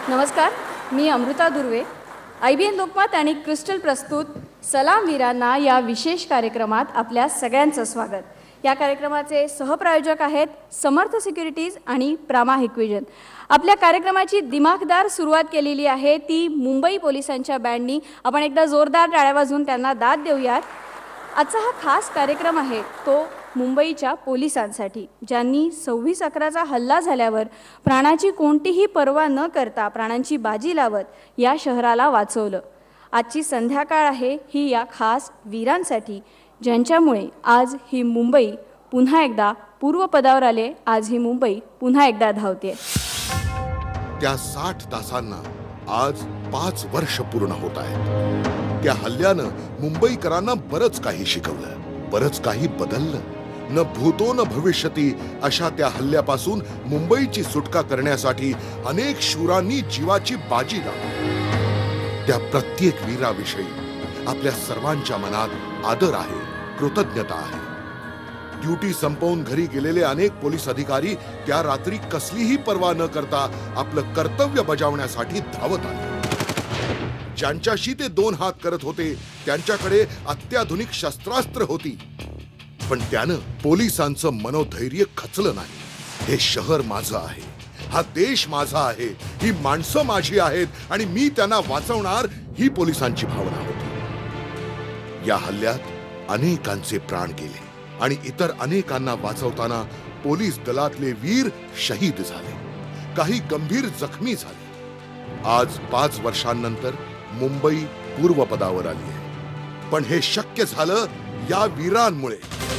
नमस्कार, मी अमृता दुर्वे. IBN लोकमत आणि crystal प्रस्तुत सलाम वीरांना या विशेष कार्यक्रमात आपल्या सगळ्यांचं स्वागत. या कार्यक्रमाचे सहप्रायोजक आहेत समर्थ सिक्युरिटीज आणि प्रामा हिक्विजन. आपल्या कार्यक्रमाची दिमाखदार सुरुवात केलेली आहे ती मुंबई पोलिसांच्या बँडनी. आपण एकदा जोरदार टाळ्या वाजवून त्यांना दाद देऊयात. आजचा हा खास कार्यक्रम आहे तो मुंबईच्या पोलिसांसाठी, ज्यांनी 26/11चा हल्ला झाल्यावर प्राणाची कोणतीही पर्वा न करता प्राणांची बाजी लावत या शहराला वाचवलं. आजची संध्याकाळ आहे ही या खास वीरांसाठी, ज्यांच्यामुळे आज ही मुंबई पुन्हा एकदा पूर्वपदावर आले. आज ही मुंबई पुन्हा एकदा धावते. त्या 60 तासांना आज 5 वर्ष पूर्ण होत आहेत. त्या हल्ल्यानं मुंबईकरांना बरंच काही शिकवलं, बरंच काही बदललं. न भूतो न भविष्यती अशा त्या हल्ल्यापासून मुंबईची सुटका करण्यासाठी अनेक शूरांनी जीवाची बाजी लावली. त्या प्रत्येक वीराविषयी आपल्या सर्वांच्या मनात आदर आहे, कृतज्ञता आहे. ड्युटी संपवून घरी गेलेले अनेक पोलीस अधिकारी त्या रात्री कसलीही पर्वा न करता आपलं कर्तव्य बजावण्यासाठी धावत आले. ज्यांच्याशी ते 2 हात करत होते त्यांच्याकडे अत्याधुनिक शस्त्रास्त्र होती, पण त्यानं पोलिसांचं मनोधैर्य खचलं नाही. हे शहर माझं आहे, हा देश माझा आहे, ही माणसं माझी आहेत आणि मी त्यांना वाचवणार, ही पोलिसांची भावना होती. या हल्ल्यात अनेकांचे प्राण गेले आणि इतर अनेकांना वाचवताना पोलीस दलातले वीर शहीद झाले, काही गंभीर जखमी झाले. आज 5 वर्षांनंतर मुंबई पूर्वपदावर आली आहे, पण हे शक्य झालं या वीरांमुळे.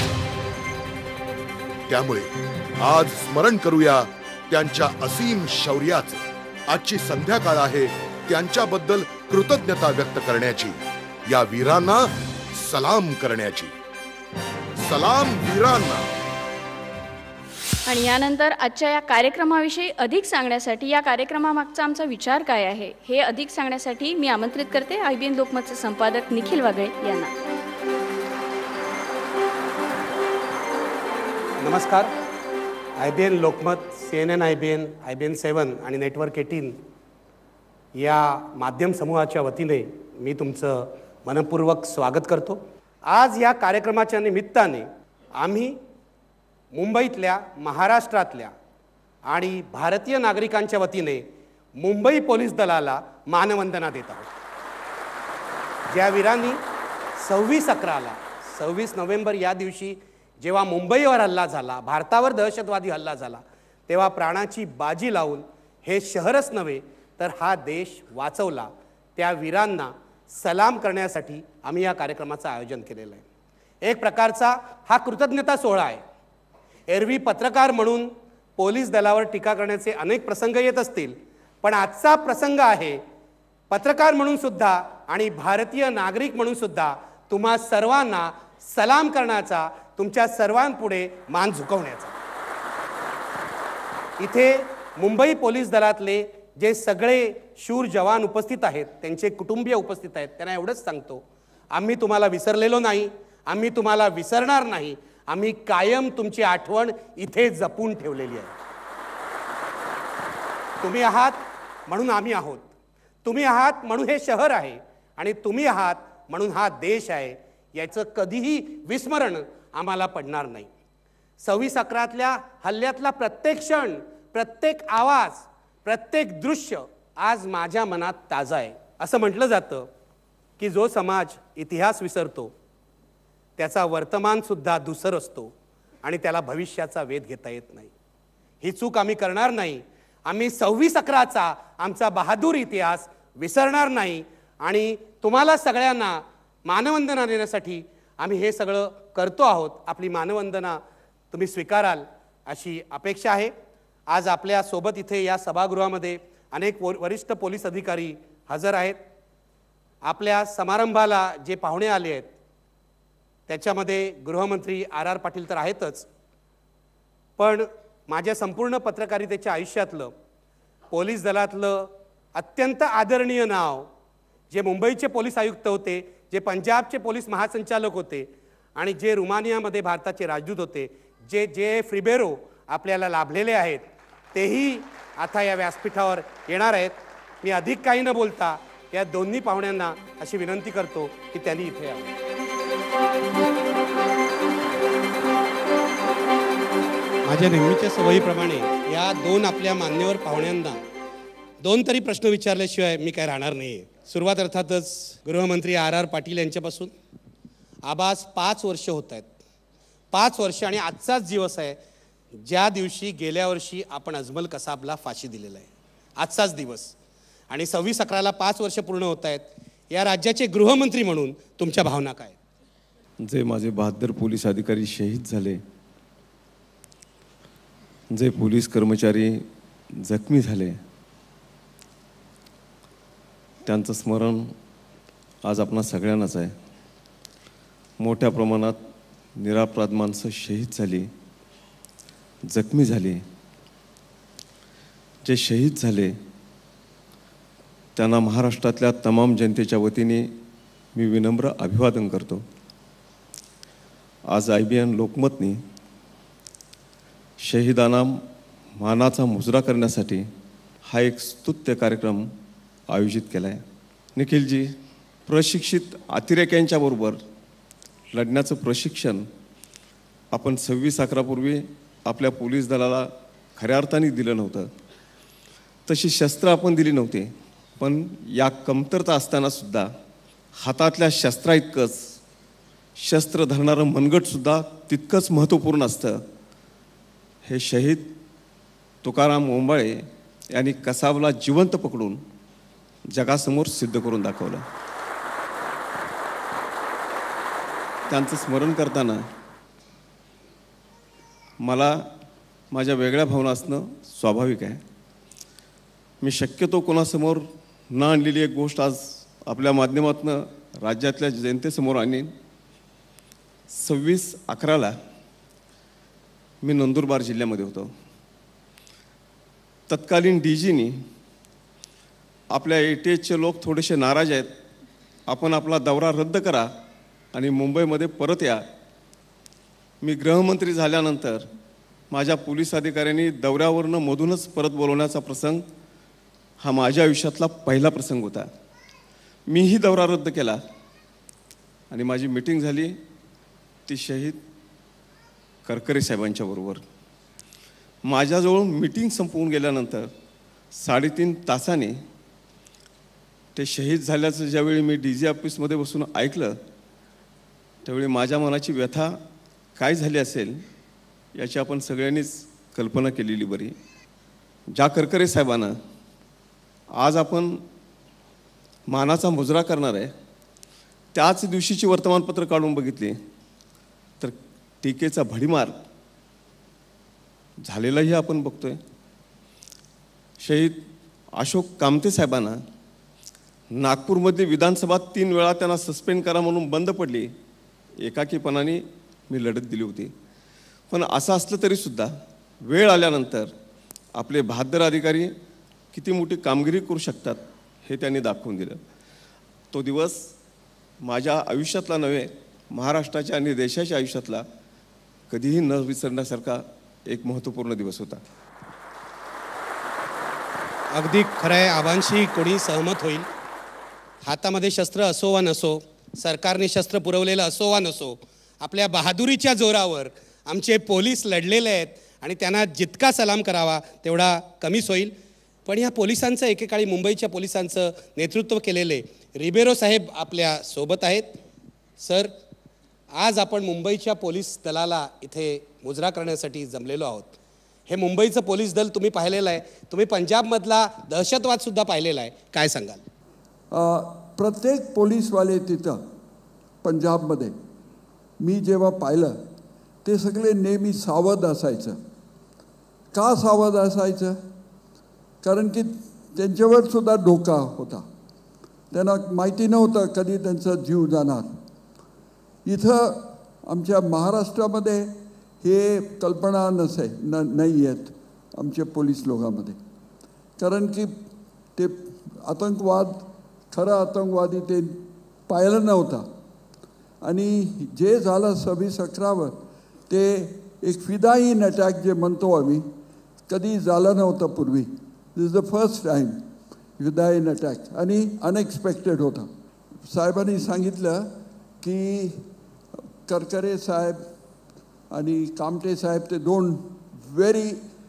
त्यामुळे आज स्मरण करूया त्यांच्या असीम शौर्याचे. आजची संध्याकाळ आहे त्यांच्याबद्दल कृतज्ञता व्यक्त करण्याची, या वीरांना सलाम करण्याची. सलाम वीरांना. आणि यानंतर आजच्या या कार्यक्रमाविषयी अधिक सांगण्यासाठी, या कार्यक्रमामागचा आमचा विचार काय आहे हे अधिक सांगण्यासाठी मी आमंत्रित करते IBN लोकमतचे संपादक निखिल वागळे यांना. नमस्कार. IBN Lokmat, CNN IBN, IBN 7 आणि नेटवर्क 18 या माध्यम समूहाच्या वतीने मी तुमचं मनपूर्वक स्वागत करतो. आज या कार्यक्रमाच्या निमित्ताने आम्ही मुंबईतल्या, महाराष्ट्रातल्या आणि भारतीय नागरिकांच्या वतीने मुंबई पोलीस दलाला मानवंदना देत आहोत. ज्या वीरांनी 26/11ला 26 नोव्हेंबर या दिवशी जेव्हा मुंबईवर हल्ला झाला, भारतावर दहशतवादी हल्ला झाला, तेव्हा प्राणाची बाजी लावून हे शहरच नव्हे तर हा देश वाचवला, त्या वीरांना सलाम करण्यासाठी आम्ही या कार्यक्रमाचं आयोजन केलेलं आहे. एक प्रकारचा हा कृतज्ञता सोहळा आहे. एरवी पत्रकार म्हणून पोलीस दलावर टीका करण्याचे अनेक प्रसंग येत असतील, पण आजचा प्रसंग आहे पत्रकार म्हणून सुद्धा आणि भारतीय नागरिक म्हणून सुद्धा तुम्हा सर्वांना सलाम करण्याचा, तुमच्या सर्वांपुढे मान झुकवण्याचा. इथे मुंबई पोलीस दलातले जे सगळे शूर जवान उपस्थित आहेत, त्यांचे कुटुंबीय उपस्थित आहेत, त्यांना एवढंच सांगतो, आम्ही तुम्हाला विसरलेलो नाही, आम्ही तुम्हाला विसरणार नाही. आम्ही कायम तुमची आठवण इथे जपून ठेवलेली आहे. तुम्ही आहात म्हणून आम्ही आहोत, तुम्ही आहात म्हणून हे शहर आहे आणि तुम्ही आहात म्हणून हा देश आहे. याचं कधीही विस्मरण आम्हाला पडणार नाही. 26/11तल्या हल्ल्यातला प्रत्येक क्षण, प्रत्येक आवाज, प्रत्येक दृश्य आज माझ्या मनात ताजा आहे. असं म्हटलं जातं की जो समाज इतिहास विसरतो त्याचा वर्तमानसुद्धा धूसर असतो आणि त्याला भविष्याचा वेध घेता येत नाही. ही चूक आम्ही करणार नाही. आम्ही 26/11चा आमचा बहादूर इतिहास विसरणार नाही आणि तुम्हाला सगळ्यांना मानवंदना देण्यासाठी आम्ही हे सगळं करतो आहोत. आपली मानवंदना तुम्ही स्वीकाराल अशी अपेक्षा आहे. आज आपल्या सोबत इथे या सभागृहामध्ये अनेक वरिष्ठ पोलीस अधिकारी हजर आहेत. आपल्या समारंभाला जे पाहुणे आले आहेत त्याच्यामध्ये गृहमंत्री RR पाटील तर आहेतच, पण माझ्या संपूर्ण पत्रकारितेच्या आयुष्यातलं पोलीस दलातलं अत्यंत आदरणीय नाव, जे मुंबईचे पोलीस आयुक्त होते, जे पंजाबचे पोलीस महासंचालक होते आणि जे रुमानियामध्ये भारताचे राजदूत होते, जे JF रिबेरो आपल्याला लाभलेले आहेत, तेही आता या व्यासपीठावर येणार आहेत. मी अधिक काही न बोलता या दोन्ही पाहुण्यांना अशी विनंती करतो की त्यांनी इथे यावं. माझ्या नेहमीच्या सवयीप्रमाणे या दोन आपल्या मान्यवर पाहुण्यांना दोन तरी प्रश्न विचारल्याशिवाय मी काय राहणार नाही. सुरुवात अर्थातच गृहमंत्री R.R. पाटील यांच्यापासून. आबास 5 वर्ष होत आहेत. 5 वर्ष आणि आजचाच दिवस आहे ज्या दिवशी गेल्या वर्षी आपण अजमल कसाबला फाशी दिलेला आहे. आजचाच दिवस आणि 26/11ला 5 वर्ष पूर्ण होत आहेत. या राज्याचे गृहमंत्री म्हणून तुमच्या भावना काय? जे माझे बहादर पोलीस अधिकारी शहीद झाले, जे पोलीस कर्मचारी जखमी झाले, त्यांचं स्मरण आज आपणा सगळ्यांनाच आहे. मोठ्या प्रमाणात निरपराध माणसं शहीद झाली, जखमी झाली. जे शहीद झाले त्यांना महाराष्ट्रातल्या तमाम जनतेच्या वतीने मी विनम्र अभिवादन करतो. आज IBN लोकमतनी शहीदांना मानाचा मुजरा करण्यासाठी हा एक स्तुत्य कार्यक्रम आयोजित केला आहे. निखिलजी, प्रशिक्षित अतिरेक्यांच्या बरोबर लढण्याचं प्रशिक्षण आपण 26/11 पूर्वी आपल्या पोलीस दलाला खऱ्या अर्थाने दिलं नव्हतं. तशी शस्त्र आपण दिली नव्हती, पण या कमतरता असताना सुद्धा हातातल्या शस्त्रा इतकंच शस्त्र धरणारं मनगटसुद्धा तितकंच महत्त्वपूर्ण असतं. हे शहीद तुकाराम ओंबाळे यांनी कसाबला जिवंत पकडून जगासमोर सिद्ध करून दाखवलं. त्यांचं स्मरण करताना मला माझ्या वेगळ्या भावना असणं स्वाभाविक आहे. मी शक्यतो कोणासमोर न आणलेली एक गोष्ट आज आपल्या माध्यमातून राज्यातल्या जनतेसमोर आणीन. 26/11ला मी नंदुरबार जिल्ह्यामध्ये होतो. तत्कालीन DGनी आपल्या ATHचे लोक थोडेसे नाराज आहेत, आपण आपला दौरा रद्द करा आणि मुंबईमध्ये परत या. मी गृहमंत्री झाल्यानंतर माझ्या पोलीस अधिकाऱ्यांनी दौऱ्यावरनं मधूनच परत बोलवण्याचा प्रसंग हा माझ्या आयुष्यातला पहिला प्रसंग होता. मीही दौरा रद्द केला आणि माझी मीटिंग झाली ती शहीद करकरे साहेबांच्या बरोबर. माझ्याजवळ मीटिंग संपवून गेल्यानंतर 3.5 तासाने ते शहीद झाल्याचं ज्यावेळी मी DG ऑफिसमध्ये बसून ऐकलं त्यावेळी माझ्या मनाची व्यथा काय झाली असेल याची आपण सगळ्यांनीच कल्पना केलेली बरी. ज्या करकरे साहेबांना आज आपण मानाचा मुजरा करणार आहे त्याच दिवशीची वर्तमानपत्र काढून बघितली तर टीकेचा भडीमार झालेलाही आपण बघतोय. शहीद अशोक कामते साहेबांना नागपूरमध्ये विधानसभा 3 वेळा त्यांना सस्पेंड करा म्हणून बंद पडली. एकाकीपणाने मी लढत दिली होती. पण असं असलं तरीसुद्धा वेळ आल्यानंतर आपले बहादर अधिकारी किती मोठी कामगिरी करू शकतात हे त्यांनी दाखवून दिलं. तो दिवस माझ्या आयुष्यातला नव्हे, महाराष्ट्राच्या आणि देशाच्या आयुष्यातला कधीही न विसरण्यासारखा एक महत्त्वपूर्ण दिवस होता. अगदी खरं आहे. आबांशी कोणी सहमत होईल. हातामध्ये शस्त्र असो वा नसो, सरकारने शस्त्र पुरवलेलं असो वा नसो, आपल्या बहादुरीच्या जोरावर आमचे पोलीस लढलेले आहेत आणि त्यांना जितका सलाम करावा तेवढा कमीच होईल. पण या पोलिसांचं एकेकाळी मुंबईच्या पोलिसांचं नेतृत्व केलेले रिबेरो साहेब आपल्या सोबत आहेत. सर, आज आपण मुंबईच्या पोलीस दलाला इथे मुजरा करण्यासाठी जमलेलो आहोत. हे मुंबईचं पोलीस दल तुम्ही पाहिलेलं आहे, तुम्ही पंजाबमधला दहशतवादसुद्धा पाहिलेला आहे, काय सांगाल? प्रत्येक पोलीसवाले तिथं पंजाबमध्ये मी जेव्हा पाहिलं ते सगळे नेहमी सावध असायचं. का सावध असायचं? कारण की त्यांच्यावर सुद्धा धोका होता. त्यांना माहिती नव्हतं कधी त्यांचा जीव जाणार. इथं आमच्या महाराष्ट्रामध्ये हे कल्पना नाही आहेत आमच्या पोलीस लोकांमध्ये. कारण की ते आतंकवाद, खरा आतंकवादी ते पाहिलं नव्हता. आणि जे झालं 26/11वर ते एक फिदाईन अटॅक जे म्हणतो आम्ही, कधी झालं नव्हतं पूर्वी. This is the first time with an attack आणि अनएक्सपेक्टेड होता. साहेबांनी सांगितलं की करकरे साहेब आणि कामटे साहेब ते दोन very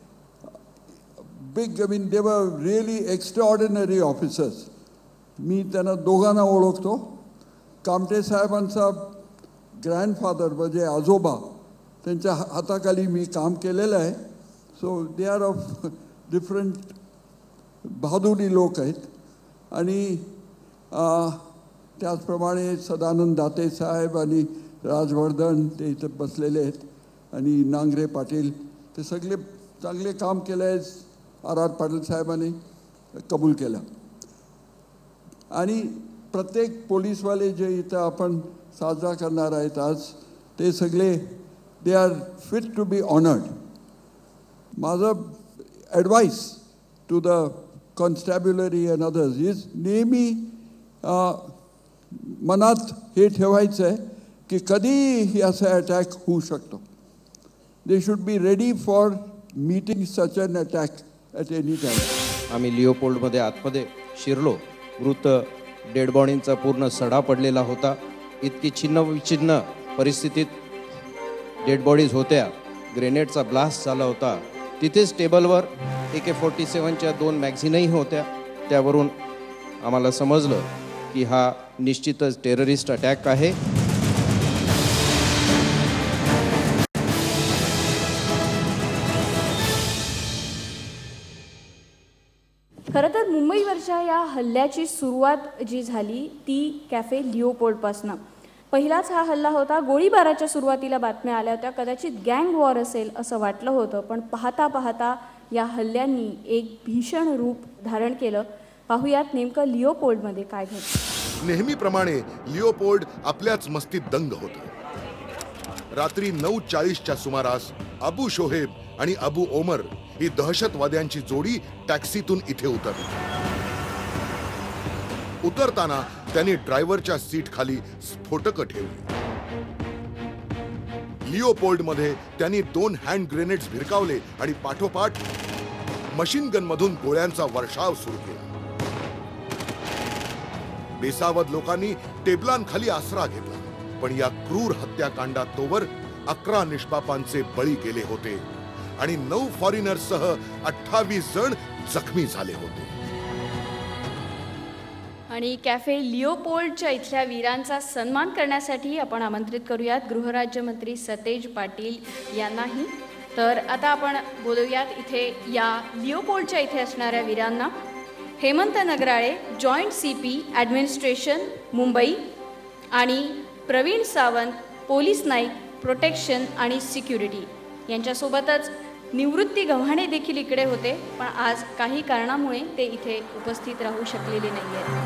big, I mean, they were really extraordinary officers. मी त्यांना दोघांना ओळखतो. कामटे साहेबांचा ग्रँडफादर म्हणजे आजोबा, त्यांच्या हाताखाली मी काम केलेलं आहे. So they are of different बहादुरी लोक आहेत. आणि त्याचप्रमाणे सदानंद दाते साहेब आणि राजवर्धन ते इथं बसलेले आहेत, आणि नांगरे पाटील, ते सगळे चांगले काम केलं आहे. आर पाटील साहेबांनी कबूल केलं. आणि प्रत्येक पोलीसवाले जे इथं आपण साजरा करणार आहेत आज, ते सगळे they are fit to be honoured. माझं advice to the constabulary and others is नेहमी मनात हे ठेवायचं आहे की कधीही असा अटॅक होऊ शकतो. They should be ready for meeting such an attack at any time. आम्ही लिओपोल्डमध्ये आतमध्ये शिरलो. मृत डेड बॉडींचा पूर्ण सडा पडलेला होता. इतकी छिन्न विछिन्न परिस्थितीत डेड बॉडीज होत्या. ग्रेनेडचा ब्लास्ट झाला होता. तिथेच टेबलवर AK-47च्या 2 मॅगझिनही होत्या. त्यावरून आम्हाला समजलं की हा निश्चितच टेररिस्ट अटॅक आहे. खरं तर मुंबईवरच्या या हल्ल्याची सुरुवात जी झाली ती कॅफे लिओपोल्डपासनं. पहिलाच हा हल्ला होता. गोळीबाराच्या सुरुवातीला बातम्या आल्या होत्या कदाचित गँग वॉर असेल असं वाटलं होतं, पण पाहता पाहता या हल्ल्यांनी एक भीषण रूप धारण केलं. पाहुयात नेमकं लिओपोल्डमध्ये काय घडलं. नेहमीप्रमाणे लिओपोल्ड आपल्याच मस्तीत दंग होतं. रात्री 9:40च्या सुमारास अबू शोहेब आणि अबू ओमर ही दहशतवाद्यांची जोडी टॅक्सीतून इथे उतरली. उतरताना त्यांनी ड्रायव्हरच्या सीट खाली स्फोटकं ठेवली. लिओपोल्डमध्ये त्यांनी 2 हँड ग्रेनेड्स भिरकावले आणि पाठोपाठ मशीन गन मधून गोळ्यांचा वर्षाव सुरू केला. बेसावध लोकांनी टेबलांखाली आसरा घेतला, पण या क्रूर हत्याकांडात तोवर 11 निष्पापांचे बळी गेले होते आणि 9 फॉरेनर्ससह 28 जण जखमी झाले होते. आणि कॅफे लिओपोल्डच्या इथल्या वीरांचा सन्मान करण्यासाठी आपण आमंत्रित करूयात गृहराज्यमंत्री सतेज पाटील यांनाही. तर आता आपण बोलूयात इथे या लिओपोल्डच्या इथे असणाऱ्या वीरांना. Hemant Nagrale, joint CP administration Mumbai, आणि प्रवीण सावंत, पोलीस नाईक प्रोटेक्शन आणि सिक्युरिटी. यांच्यासोबतच निवृत्ती गव्हाणे देखील इकडे होते, पण आज काही कारणामुळे ते इथे उपस्थित राहू शकलेले नाही आहेत.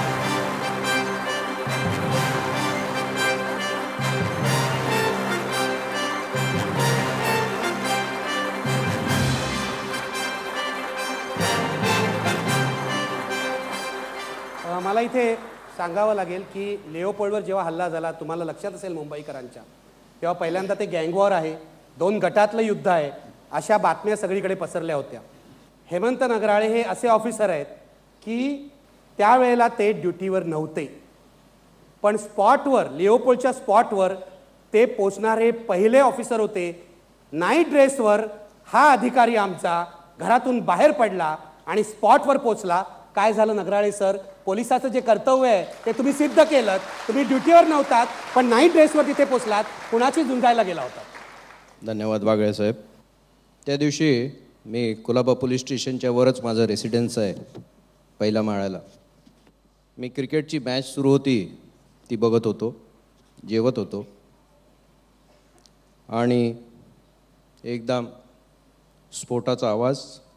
मला इथे सांगावं लागेल की लिओपोल्डवर जेव्हा हल्ला झाला, तुम्हाला लक्षात असेल मुंबईकरांच्या, तेव्हा पहिल्यांदा ते गँगवॉर आहे, 2 गटातलं युद्ध आहे, अशा बातम्या सगळीकडे पसरल्या होत्या. हेमंत नगराळे हे असे ऑफिसर आहेत की त्यावेळेला ते ड्युटीवर नव्हते, पण स्पॉटवर, लिओपोल्डच्या स्पॉटवर ते पोचणारे पहिले ऑफिसर होते. नाईट ड्रेसवर हा अधिकारी आमचा घरातून बाहेर पडला आणि स्पॉटवर पोचला. काय झालं नगराळे सर, पोलिसाचं जे कर्तव्य आहे ते तुम्ही सिद्ध केलं. तुम्ही ड्युटीवर नव्हतात, पण नाईट ड्रेसवर तिथे पोचलात. कुणाची झुंजायला गेला होता? धन्यवाद बागळे साहेब. त्या दिवशी मी कुलाबा पोलीस स्टेशनच्या वरच माझं रेसिडेन्स आहे, पहिल्या माळ्याला. मी क्रिकेटची मॅच सुरू होती ती बघत होतो, जेवत होतो, आणि एकदम स्फोटाचा आवाज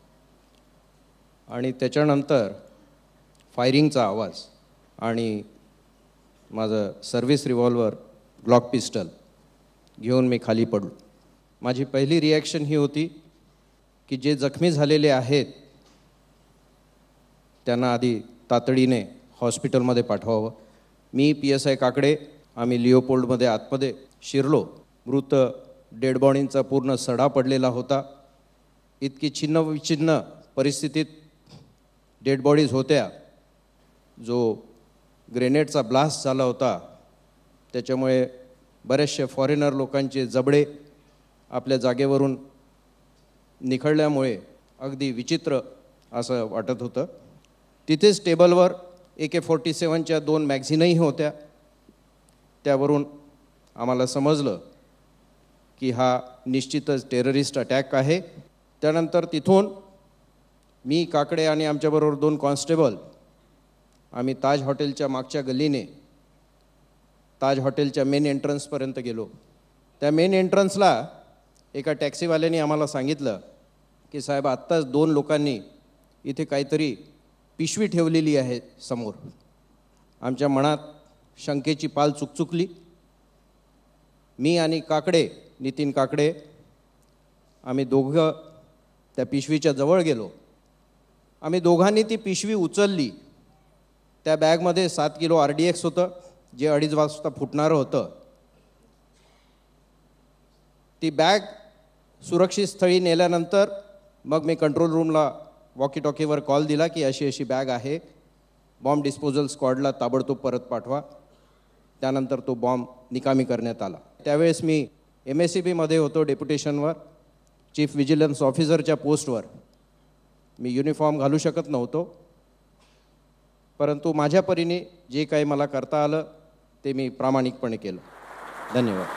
आणि त्याच्यानंतर फायरिंगचा आवाज आणि माझं सर्व्हिस रिव्हॉल्वर ग्लॉक पिस्टल घेऊन मी खाली पडलो. माझी पहिली रिॲक्शन ही होती की जे जखमी झालेले आहेत त्यांना आधी तातडीने हॉस्पिटलमध्ये पाठवावं. मी PSI काकडे, आम्ही लिओपोल्डमध्ये आतमध्ये शिरलो. मृत डेड बॉडींचा पूर्ण सडा पडलेला होता. इतकी छिन्न विछिन्न परिस्थितीत डेड बॉडीज होत्या, जो ग्रेनेडचा ब्लास्ट झाला होता त्याच्यामुळे बरेचसे फॉरेनर लोकांचे जबडे आपल्या जागेवरून निखळल्यामुळे अगदी विचित्र असं वाटत होतं. तिथेच टेबलवर AK-47च्या 2 मॅगझिनही होत्या. त्यावरून आम्हाला समजलं की हा निश्चितच टेररिस्ट अटॅक आहे. त्यानंतर तिथून मी, काकडे आणि आमच्याबरोबर 2 कॉन्स्टेबल आम्ही ताज हॉटेलच्या मागच्या गल्लीने ताज हॉटेलच्या मेन एंट्रन्सपर्यंत गेलो. त्या मेन एंट्रन्सला एका टॅक्सीवाल्याने आम्हाला सांगितलं की साहेब, आत्ताच 2 लोकांनी इथे काहीतरी पिशवी ठेवलेली आहे समोर. आमच्या मनात शंकेची पाल चुकचुकली. मी आणि काकडे, नितीन काकडे, आम्ही दोघं त्या पिशवीच्या जवळ गेलो. आम्ही दोघांनी ती पिशवी उचलली. त्या बॅगमध्ये 7 किलो RDX होतं, जे 2:30 वाजता फुटणारं होतं. ती बॅग सुरक्षित स्थळी नेल्यानंतर मग मी कंट्रोल रूमला वॉकी टॉकीवर कॉल दिला की अशी अशी बॅग आहे, बॉम्ब डिस्पोजल स्क्वॉडला ताबडतोब परत पाठवा. त्यानंतर तो बॉम्ब निकामी करण्यात आला. त्यावेळेस मी MSCBमध्ये होतो डेप्युटेशनवर, चीफ विजिलन्स ऑफिसरच्या पोस्टवर. मी युनिफॉर्म घालू शकत नव्हतो, परंतु माझ्या परीने जे काही मला करता आलं ते मी प्रामाणिकपणे केलं. धन्यवाद.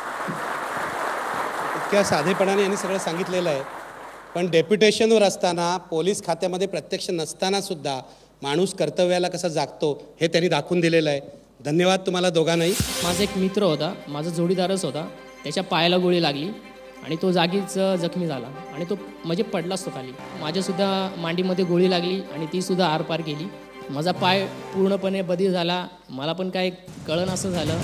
इतक्या साधेपणाने यांनी सगळं सांगितलेलं आहे, पण डेप्युटेशनवर असताना, पोलीस खात्यामध्ये प्रत्यक्ष नसताना सुद्धा माणूस कर्तव्याला कसा जागतो हे त्यांनी दाखवून दिलेलं आहे. धन्यवाद तुम्हाला दोघांनाही. माझा एक मित्र होता, माझा जोडीदारच होता. त्याच्या पायाला गोळी लागली आणि तो जागीच जखमी झाला आणि तो म्हणजे पडलाच तो खाली. माझ्यासुद्धा मांडीमध्ये गोळी लागली आणि तीसुद्धा आरपार गेली. माझा पाय पूर्णपणे बधीर झाला. मला पण काय कळन असं झालं.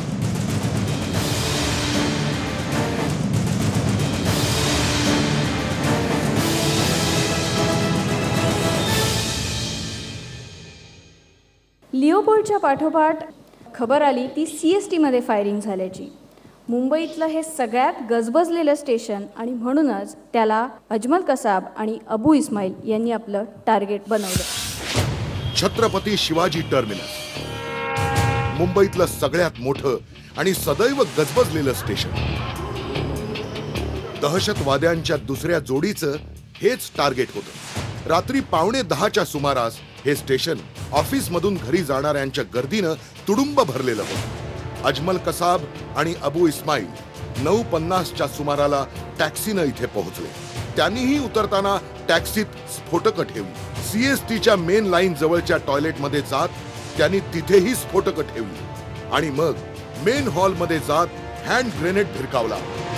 लिओपोल्डच्या पाठोपाठ खबर आली ती CSTमध्ये फायरिंग झाल्याची. मुंबईतलं हे सगळ्यात गजबजलेलं स्टेशन आणि म्हणूनच त्याला अजमल कसाब आणि अबू इस्माईल यांनी आपलं टार्गेट बनवलं. छत्रपती शिवाजी टर्मिनस, मुंबईतलं सगळ्यात मोठं आणि सदैव गजबजलेलं स्टेशन. दहशतवाद्यांच्या दुसऱ्या जोडीचं हेच टार्गेट होतं. रात्री 9:15च्या सुमारास हे स्टेशन ऑफिसमधून घरी जाणाऱ्यांच्या गर्दीनं तुडुंब भरलेलं होतं. अजमल कसाब आणि अबू इस्माईल 9:50च्या सुमाराला टॅक्सीनं इथे पोहोचले. त्यांनीही उतरताना टॅक्सीत स्फोटकं ठेवली. CSTच्या मेन लाईन जवळच्या टॉयलेटमध्ये जात त्यांनी तिथेही स्फोटकं ठेवली आणि मग मेन हॉलमध्ये जात हँड ग्रेनेड भिरकावला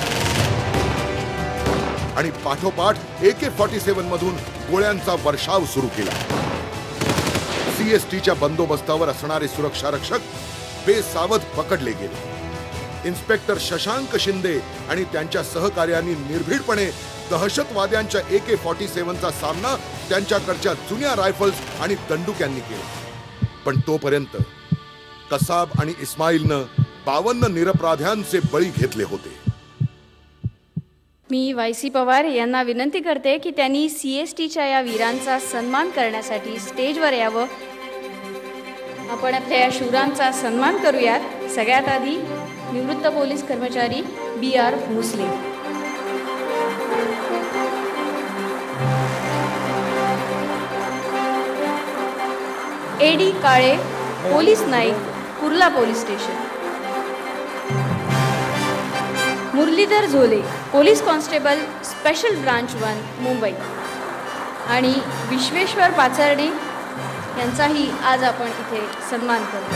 आणि पाठोपाठ AK-47 मधून गोळ्यांचा वर्षाव सुरू केला. CSTच्या बंदोबस्तावर असणारे सुरक्षा रक्षक बेसावध पकडले गेले. इन्स्पेक्टर शशांक शिंदे आणि त्यांच्या सहकार्यांनी निर्भीडपणे दहशतवाद्यांच्या AK-47चा सामना त्यांच्याकडच्या जुन्या रायफल्स आणि दंडुक्यांनी केला. पण तोपर्यंत कसाब आणि इस्माईलनं 52 निरपराध्यांचे बळी घेतले होते. मी YC पवार यांना विनंती करते की त्यांनी CSTच्या या वीरांचा सन्मान करण्यासाठी स्टेजवर यावं. आपण आपल्या या शूरांचा सन्मान करूयात. सगळ्यात आधी निवृत्त पोलीस कर्मचारी BR Bhosale. AD Kale, police Naik, Kurla police station. Muralidhar Zole, police constable, special branch 1, Mumbai. आणि विश्वेश्वर पाचर्डे यांचाही आज आपण इथे सन्मान करतो.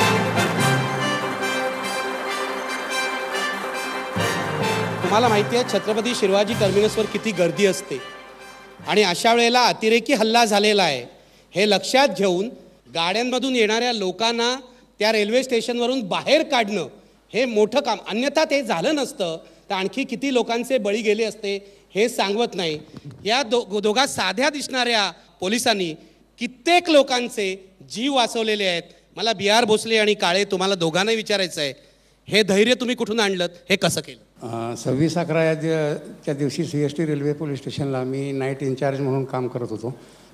तुम्हाला माहिती आहे छत्रपती शिवाजी टर्मिनसवर किती गर्दी असते आणि अशा वेळेला अतिरेकी हल्ला झालेला आहे हे लक्षात घेऊन गाड्यांमधून येणाऱ्या लोकांना त्या रेल्वे स्टेशनवरून बाहेर काढणं हे मोठं काम. अन्यथा ते झालं नसतं तर आणखी किती लोकांचे बळी गेले असते हे सांगत नाही. या दोघा साध्या दिसणाऱ्या पोलिसांनी कित्येक लोकांचे जीव वाचवलेले आहेत. मला BR भोसले आणि काळे तुम्हाला दोघांनाही विचारायचं आहे, हे धैर्य तुम्ही कुठून आणलं, हे कसं केलं? 26/11 त्या दिवशी CST रेल्वे पोलीस स्टेशनला मी नाईट इन्चार्ज म्हणून काम करत होतो.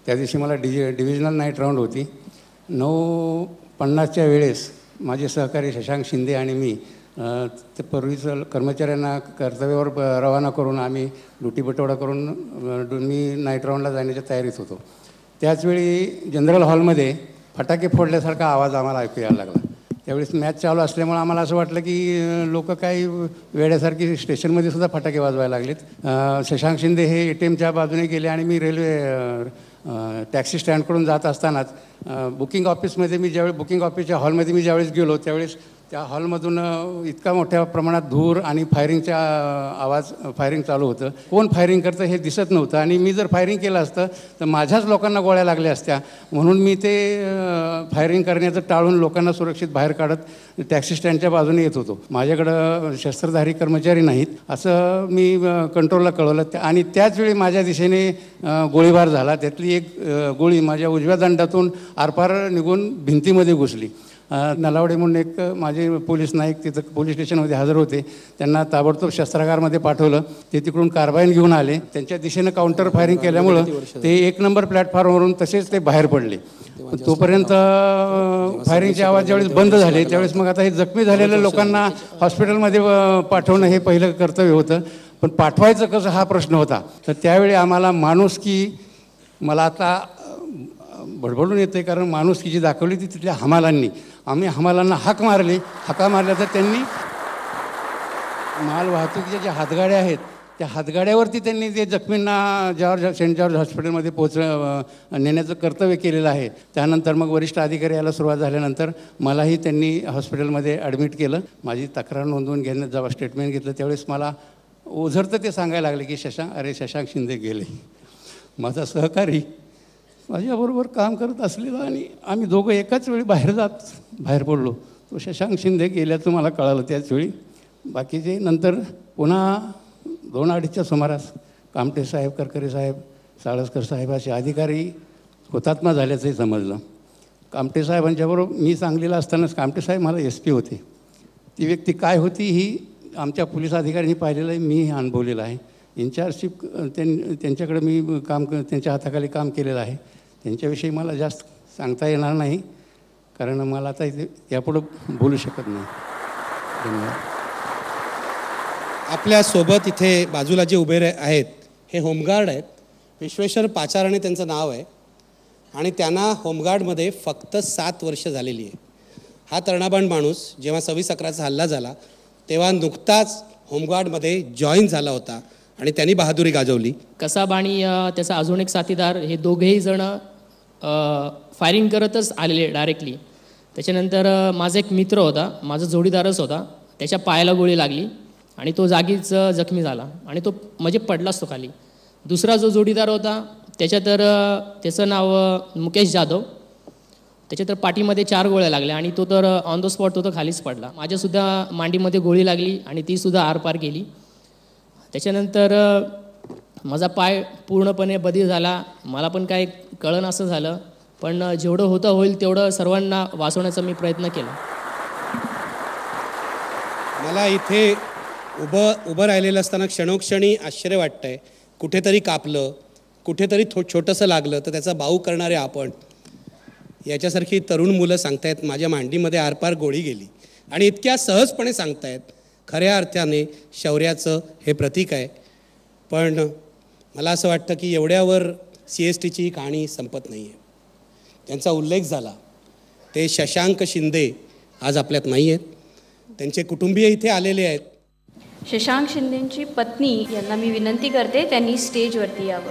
त्या दिवशी मला डिव्हिजनल नाईट राऊंड होती. 9:50च्या वेळेस माझे सहकारी शशांक शिंदे आणि मी ते पूर्वीचं कर्मचाऱ्यांना कर्तव्यावर रवाना करून आम्ही लुटीबटोडा करून मी नाईट राऊंडला जाण्याच्या तयारीत होतो. त्याचवेळी जनरल हॉलमध्ये फटाके फोडल्यासारखा आवाज आम्हाला ऐकू यायला लागला. त्यावेळेस मॅच चालू असल्यामुळे आम्हाला असं वाटलं की लोक काही वेड्यासारखी स्टेशनमध्ये सुद्धा फटाके वाजवायला लागलेत. शशांक शिंदे हे ATMच्या बाजूने गेले आणि मी रेल्वे टॅक्सी स्टँडकडून जात असतानाच बुकिंग ऑफिसमध्ये मी ज्यावेळी बुकिंग ऑफिसच्या हॉलमध्ये मी ज्यावेळेस गेलो त्यावेळेस त्या हॉलमधून इतका मोठ्या प्रमाणात धूर आणि फायरिंग चालू होतं. कोण फायरिंग करतं हे दिसत नव्हतं आणि मी जर फायरिंग केलं असतं तर माझ्याच लोकांना गोळ्या लागल्या असत्या. म्हणून मी ते फायरिंग करण्याचं टाळून लोकांना सुरक्षित बाहेर काढत टॅक्सी स्टँडच्या बाजूने येत होतो. माझ्याकडं शस्त्रधारी कर्मचारी नाहीत असं मी कंट्रोलला कळवलं आणि त्याचवेळी माझ्या दिशेने गोळीबार झाला. त्यातली एक गोळी माझ्या उजव्या दंडातून आरपार निघून भिंतीमध्ये घुसली. नलावडे म्हणून एक माझे पोलीस नाईक तिथं पोलीस स्टेशनमध्ये हजर होते. त्यांना ताबडतोब शस्त्रागारमध्ये पाठवलं. ते तिकडून कार्बाईन घेऊन आले. त्यांच्या दिशेनं काउंटर फायरिंग केल्यामुळं ते 1 नंबर प्लॅटफॉर्मवरून तसेच ते बाहेर पडले. तोपर्यंत फायरिंगचे आवाज ज्यावेळेस बंद झाले त्यावेळेस मग आता हे जखमी झालेल्या लोकांना हॉस्पिटलमध्ये पाठवणं हे पहिलं कर्तव्य होतं. पण पाठवायचं कसं हा प्रश्न होता. तर त्यावेळी आम्हाला माणुसकी मला आता बडबडून येते कारण माणुसकी जी दाखवली ती तिथल्या हमालांनी आम्ही हमालांना हाका मारल्या तर त्यांनी माल वाहतुकीच्या ज्या हातगाड्या आहेत त्या हातगाड्यावरती त्यांनी ते जखमींना सेंट जॉर्ज हॉस्पिटलमध्ये नेण्याचं कर्तव्य केलेलं आहे. त्यानंतर मग वरिष्ठ अधिकारी यायला सुरुवात झाल्यानंतर मलाही त्यांनी हॉस्पिटलमध्ये ॲडमिट केलं. माझी तक्रार नोंदवून घेण्यात जेव्हा स्टेटमेंट घेतलं त्यावेळेस मला ओझरतं ते सांगायला लागले की शशांक शिंदे गेले. माझा सहकारी माझ्याबरोबर काम करत असलेला आणि आम्ही दोघं एकाच वेळी बाहेर पडलो. तो शशांक शिंदे गेल्याचं मला कळालं त्याचवेळी. बाकीचे नंतर पुन्हा 2-2:30च्या सुमारास कामटे साहेब, करकरे साहेब, साळसकर साहेब असे अधिकारी हुतात्मा झाल्याचंही समजलं. कामटे साहेबांच्याबरोबर मी सांगलीला असतानाच कामटे साहेब मला SP होते. ती व्यक्ती काय होती ही आमच्या पोलीस अधिकाऱ्यांनी पाहिलेलं आहे, मी अनुभवलेलं आहे. इन्चार्जशिप त्यांच्याकडे मी त्यांच्या हाताखाली काम केलेलं आहे. त्यांच्याविषयी मला जास्त सांगता येणार नाही कारण मला आता इथे यापुढं बोलू शकत नाही. धन्यवाद. आपल्यासोबत इथे बाजूला जे उभे आहेत हे होमगार्ड आहेत. विश्वेश्वर पाचारणे त्यांचं नाव आहे आणि त्यांना होमगार्डमध्ये फक्त 7 वर्ष झालेली आहे. हा तरुणाबाण माणूस जेव्हा 26/11चा हल्ला झाला तेव्हा नुकताच होमगार्डमध्ये जॉईन झाला होता आणि त्यांनी बहादुरी गाजवली. कसाब आणि त्याचा अजून एक साथीदार हे दोघेही जण फायरिंग करतच आलेले डायरेक्टली. त्याच्यानंतर माझा एक मित्र होता, माझा जोडीदारच होता, त्याच्या पायाला गोळी लागली आणि तो जागीच जखमी झाला आणि तो म्हणजे पडलाच तो खाली. दुसरा जो जोडीदार होता त्याचं नाव मुकेश जाधव. त्याच्या तर पाठीमध्ये 4 गोळ्या लागल्या आणि तो तर ऑन द स्पॉट तो तर खालीच पडला. माझ्यासुद्धा मांडीमध्ये गोळी लागली आणि तीसुद्धा आरपार गेली. त्याच्यानंतर माझा पाय पूर्णपणे बधीर झाला. मला पण काय कळण असं झालं पण जेवढं होईल तेवढं सर्वांना वाचवण्याचा मी प्रयत्न केला. मला इथे उभं राहिलेलं असताना क्षणोक्षणी आश्चर्य वाटतंय. कुठेतरी कापलं, कुठेतरी छोटंसं लागलं तर त्याचा बाऊ करणारे आपण. याच्यासारखी तरुण मुलं सांगतायत माझ्या मांडीमध्ये आरपार गोळी गेली आणि इतक्या सहजपणे सांगतायत. खऱ्या अर्थाने शौर्याचं हे प्रतीक आहे. पण मला असं वाटतं की एवढ्यावर CSTची ही कहाणी संपत नाही आहे. त्यांचा उल्लेख झाला ते शशांक शिंदे आज आपल्यात नाही आहेत. त्यांचे कुटुंबीय इथे आलेले आहेत. शशांक शिंदेंची पत्नी यांना मी विनंती करते त्यांनी स्टेजवरती यावं.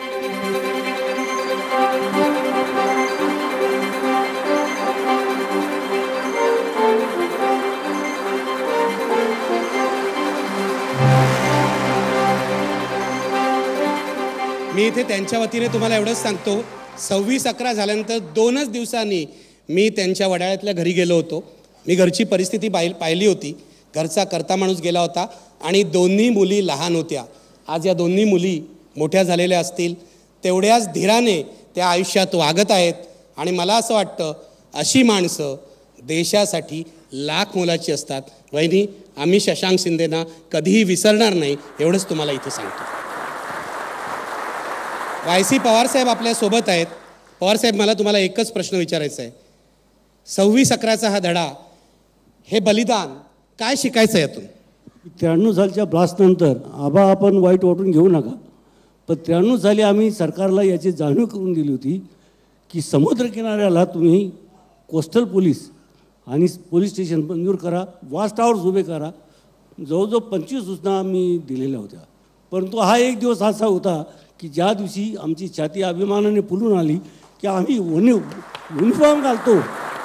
मी इथे त्यांच्या वतीने तुम्हाला एवढंच सांगतो 26/11 झाल्यानंतर 2च दिवसांनी मी त्यांच्या वडाळ्यातल्या घरी गेलो होतो. मी घरची परिस्थिती पाहिली होती. घरचा करता माणूस गेला होता आणि दोन्ही मुली लहान होत्या. आज या दोन्ही मुली मोठ्या झालेल्या असतील. तेवढ्याच धीराने त्या आयुष्यात वागत आहेत आणि मला असं वाटतं अशी माणसं देशासाठी लाख मोलाची असतात. वहिनी, आम्ही शशांक शिंदेना कधीही विसरणार नाही एवढंच तुम्हाला इथे सांगतो. YC पवारसाहेब आपल्या सोबत आहेत. पवारसाहेब, मला तुम्हाला एकच प्रश्न विचारायचा आहे. 26/11चा हा धडा, हे बलिदान काय शिकायचं आहे यातून? 93 सालच्या ब्लास्टनंतर आपण वाईट वाटून घेऊ नका, पण 93 साली आम्ही सरकारला याची जाणीव करून दिली होती की समुद्रकिनाऱ्याला तुम्ही कोस्टल पोलीस आणि पोलीस स्टेशन मंजूर करा, वॉच टावर्स उभे करा. जवळजवळ 25 सूचना आम्ही दिलेल्या होत्या. परंतु हा एक दिवस असा होता की ज्या दिवशी आमची छाती अभिमानाने फुलून आली की आम्ही युनिफॉर्म घालतो,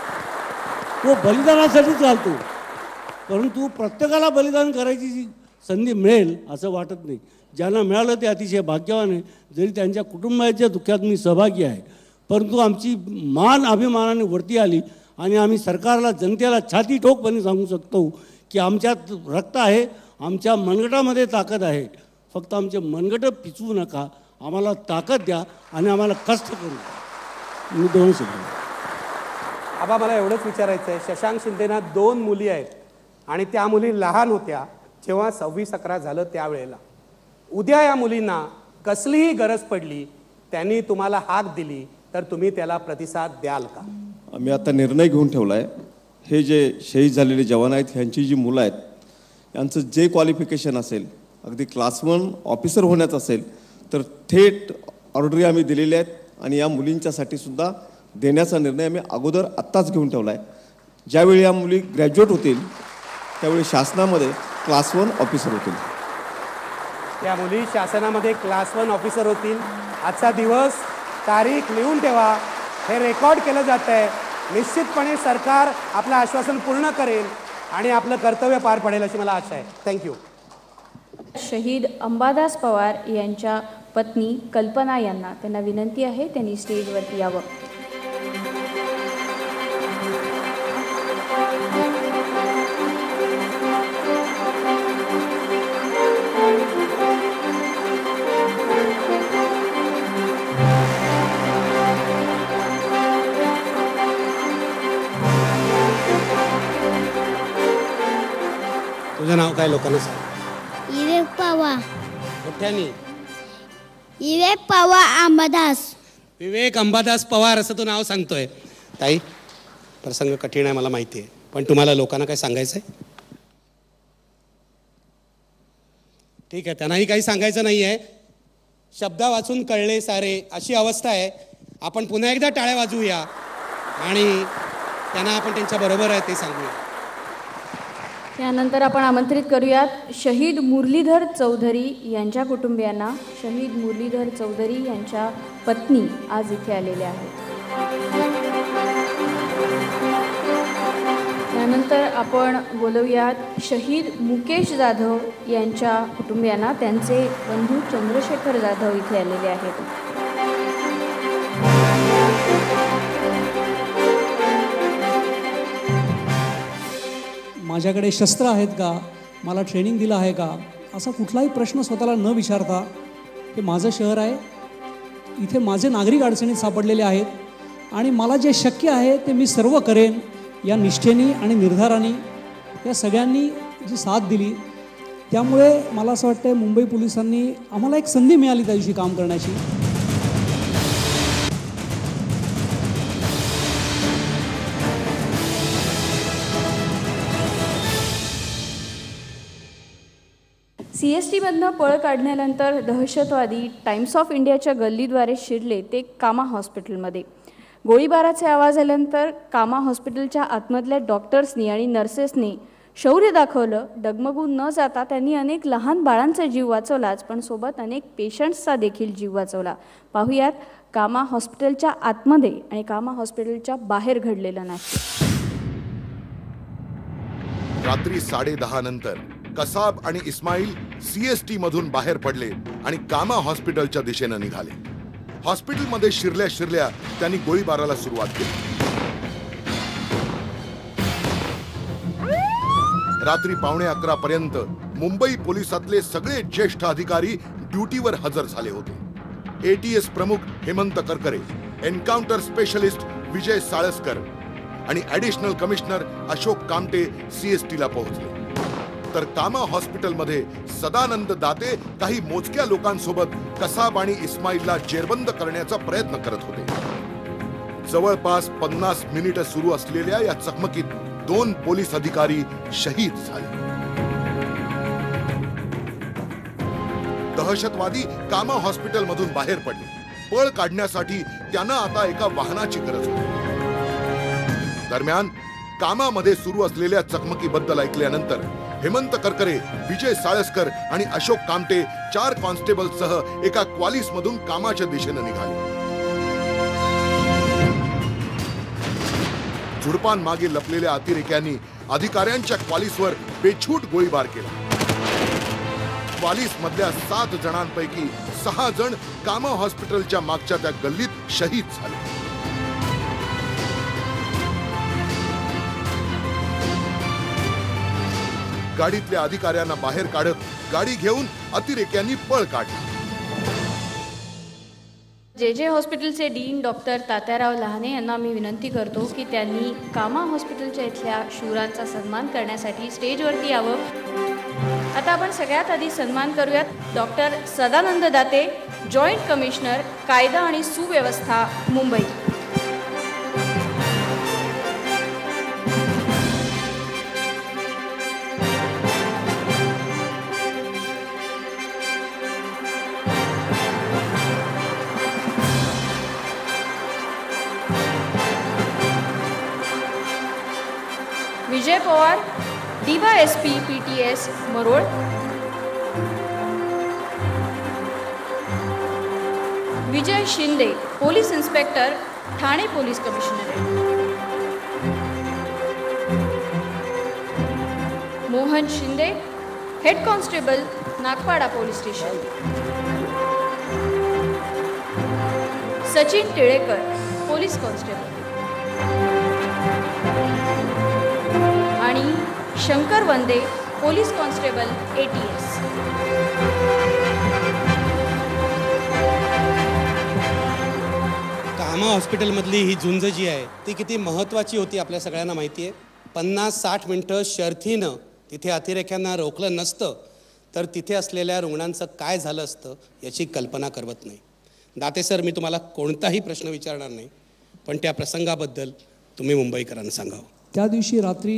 तो बलिदानासाठीच घालतो. परंतु प्रत्येकाला बलिदान करायची जी संधी मिळेल असं वाटत नाही. ज्यांना मिळालं ते अतिशय भाग्यवान आहे. जरी त्यांच्या कुटुंबाच्या दुःखात मी सहभागी आहे, परंतु आमची मान अभिमानाने वरती आली आणि आम्ही सरकारला, जनतेला छाती ठोकपणे सांगू शकतो की आमच्यात रक्त आहे, आमच्या मनगटामध्ये ताकद आहे. फक्त आमचे मनगटं पिचवू नका, आम्हाला ताकद द्या आणि आम्हाला कष्ट करू. मी 2 शब्द. आबा, मला एवढंच विचारायचं आहे, शशांक शिंदेना 2 मुली आहेत आणि त्या मुली लहान होत्या जेव्हा 26/11 झालं त्यावेळेला. उद्या या मुलींना कसलीही गरज पडली, त्यांनी तुम्हाला हाक दिली तर तुम्ही त्याला प्रतिसाद द्याल का? आम्ही आता निर्णय घेऊन ठेवला आहे, हे जे शहीद झालेले जवान आहेत ह्यांची जी मुलं आहेत यांचं जे क्वालिफिकेशन असेल, अगदी क्लास 1 ऑफिसर होण्याचं असेल तर थेट ऑर्डरी आम्ही दिलेल्या आहेत आणि या मुलींच्यासाठी सुद्धा देण्याचा निर्णय आम्ही अगोदर आत्ताच घेऊन ठेवला आहे. ज्यावेळी या मुली ग्रॅज्युएट होतील त्यावेळी शासनामध्ये क्लास 1 ऑफिसर होतील. त्या मुली शासनामध्ये क्लास 1 ऑफिसर होतील. आजचा दिवस, तारीख लिहून ठेवा, हे रेकॉर्ड केलं जातं आहे. निश्चितपणे सरकार आपलं आश्वासन पूर्ण करेल आणि आपलं कर्तव्य पार पडेल अशी मला आशा आहे. थँक्यू. शहीद अंबादास पवार यांच्या पत्नी कल्पना यांना त्यांना विनंती आहे त्यांनी स्टेजवरती यावं. तुझं नाव काय लोकांना सांग? विवेक पवार. मोठ्याने. विवेक पवार अंबादास. विवेक अंबादास पवार असं तू नाव सांगतोय. ताई, प्रसंग कठीण आहे मला माहिती आहे, पण तुम्हाला लोकांना काय सांगायचं आहे? ठीक आहे, त्यांनाही काही सांगायचं नाही आहे. शब्द वाचून कळले सारे अशी अवस्था आहे. आपण पुन्हा एकदा टाळ्या वाजवूया आणि त्यांना आपण त्यांच्या बरोबर आहे ते सांगूया. त्यानंतर आपण आमंत्रित करूयात शहीद मुरलीधर चौधरी यांच्या कुटुंबियांना. शहीद मुरलीधर चौधरी यांच्या पत्नी आज इथे आलेल्या आहेत. त्यानंतर आपण बोलवूयात शहीद मुकेश जाधव यांच्या कुटुंबियांना. त्यांचे बंधू चंद्रशेखर जाधव इथे आलेले आहेत. माझ्याकडे शस्त्र आहेत का, मला ट्रेनिंग दिलं आहे का, असा कुठलाही प्रश्न स्वतःला न विचारता, हे माझं शहर आहे, इथे माझे नागरिक अडचणीत सापडलेले आहेत आणि मला जे शक्य आहे ते मी सर्व करेन या निष्ठेने आणि निर्धाराने या सगळ्यांनी जी साथ दिली. त्यामुळे मला असं वाटतं मुंबई पोलिसांनी आम्हाला एक संधी मिळाली त्या दिवशी काम करण्याची. CSTमधनं पळ काढण्यानंतर दहशतवादी टाइम्स ऑफ इंडियाच्या गल्लीद्वारे शिरले ते कामा हॉस्पिटलमध्ये. गोळीबाराचे आवाज आल्यानंतर कामा हॉस्पिटलच्या आतमधल्या डॉक्टर्सनी आणि नर्सेसनी शौर्य दाखवलं. डगमगून न जाता त्यांनी अनेक लहान बाळांचा जीव वाचवलाच, पण सोबत अनेक पेशंट्सचा देखील जीव वाचवला. पाहुयात कामा हॉस्पिटलच्या आतमध्ये आणि कामा हॉस्पिटलच्या बाहेर घडलेलं नाट्य. रात्री 10:30 नंतर कसाब आणि इस्माईल CST मधून बाहेर पडले आणि कामा हॉस्पिटलच्या दिशेने निघाले. हॉस्पिटलमध्ये शिरल्या शिरल्या त्यांनी गोळीबाराला सुरुवात केली. रात्री 11:15 पर्यंत मुंबई पोलिसातले सगळे ज्येष्ठ अधिकारी ड्युटीवर हजर झाले होते. ATS प्रमुख हेमंत करकरे, एन्काउंटर स्पेशलिस्ट विजय साळसकर आणि ॲडिशनल कमिशनर अशोक कामटे CSTला पोहोचले. तर कामा हॉस्पिटलमध्ये सदानंद दाते काही मोजक्या लोकांसोबत कसाब आणि इस्माईलला जेरबंद करण्याचा प्रयत्न करत होते। जवळपास 50 मिनिटं सुरू असलेल्या या चकमकीत 2 पोलीस अधिकारी शहीद झाले। दहशतवादी कामा हॉस्पिटल मधून बाहेर पडले। पळ काढण्यासाठी त्यांना आता एका वाहनाची गरज होती। दरम्यान कामामध्ये सुरू असलेल्या चकमकीबद्दल ऐकल्यानंतर हेमंत करकरे, विजय साळसकर आणि अशोक कामटे 4 कॉन्स्टेबलसह एका क्वालिस मधून कामाच्या दिशेने निघाले। झुडपांमागे लपलेल्या अतिरेक्यांनी अधिकाऱ्यांच्या क्वालिसवर बेछूट गोळीबार केला। क्वालिस मधल्या 7 जणांपैकी 6 जण कामा हॉस्पिटलच्या मागच्या त्या गल्लीत शहीद झाले। गाडीतल्या अधिकाऱ्यांना बाहेर काढत गाडी घेऊन अतिरेक्यांनी पळ काढला। जे हॉस्पिटलचे डीन डॉक्टर तात्याराव लहाने यांना मी विनंती करतो की त्यांनी कामा हॉस्पिटलच्या इथल्या शूरांचा सन्मान करण्यासाठी स्टेजवरती यावं। आता आपण सगळ्यात आधी सन्मान करूयात doctor Sadanand Date, joint commissioner कायदा आणि सुव्यवस्था Mumbai. Vijay Pawar, DYSP PTS Marol. Vijay Shinde, police inspector, Thane police commissionerate. Mohan Shinde, head constable, Nagpada police station. Sachin Tilekar, police constable आणि Shankar Vande, police constable ATS। Cama हॉस्पिटलमधली ही झुंज जी आहे ती किती महत्त्वाची होती आपल्या सगळ्यांना माहिती आहे। 50-60 मिनिटं शर्थीनं तिथे अतिरेक्यांना रोखलं नसतं तर तिथे असलेल्या रुग्णांचं काय झालं असतं याची कल्पना करवत नाही। दाते सर, मी तुम्हाला कोणताही प्रश्न विचारणार नाही, पण त्या प्रसंगाबद्दल तुम्ही मुंबईकरांना सांगावं। त्या दिवशी रात्री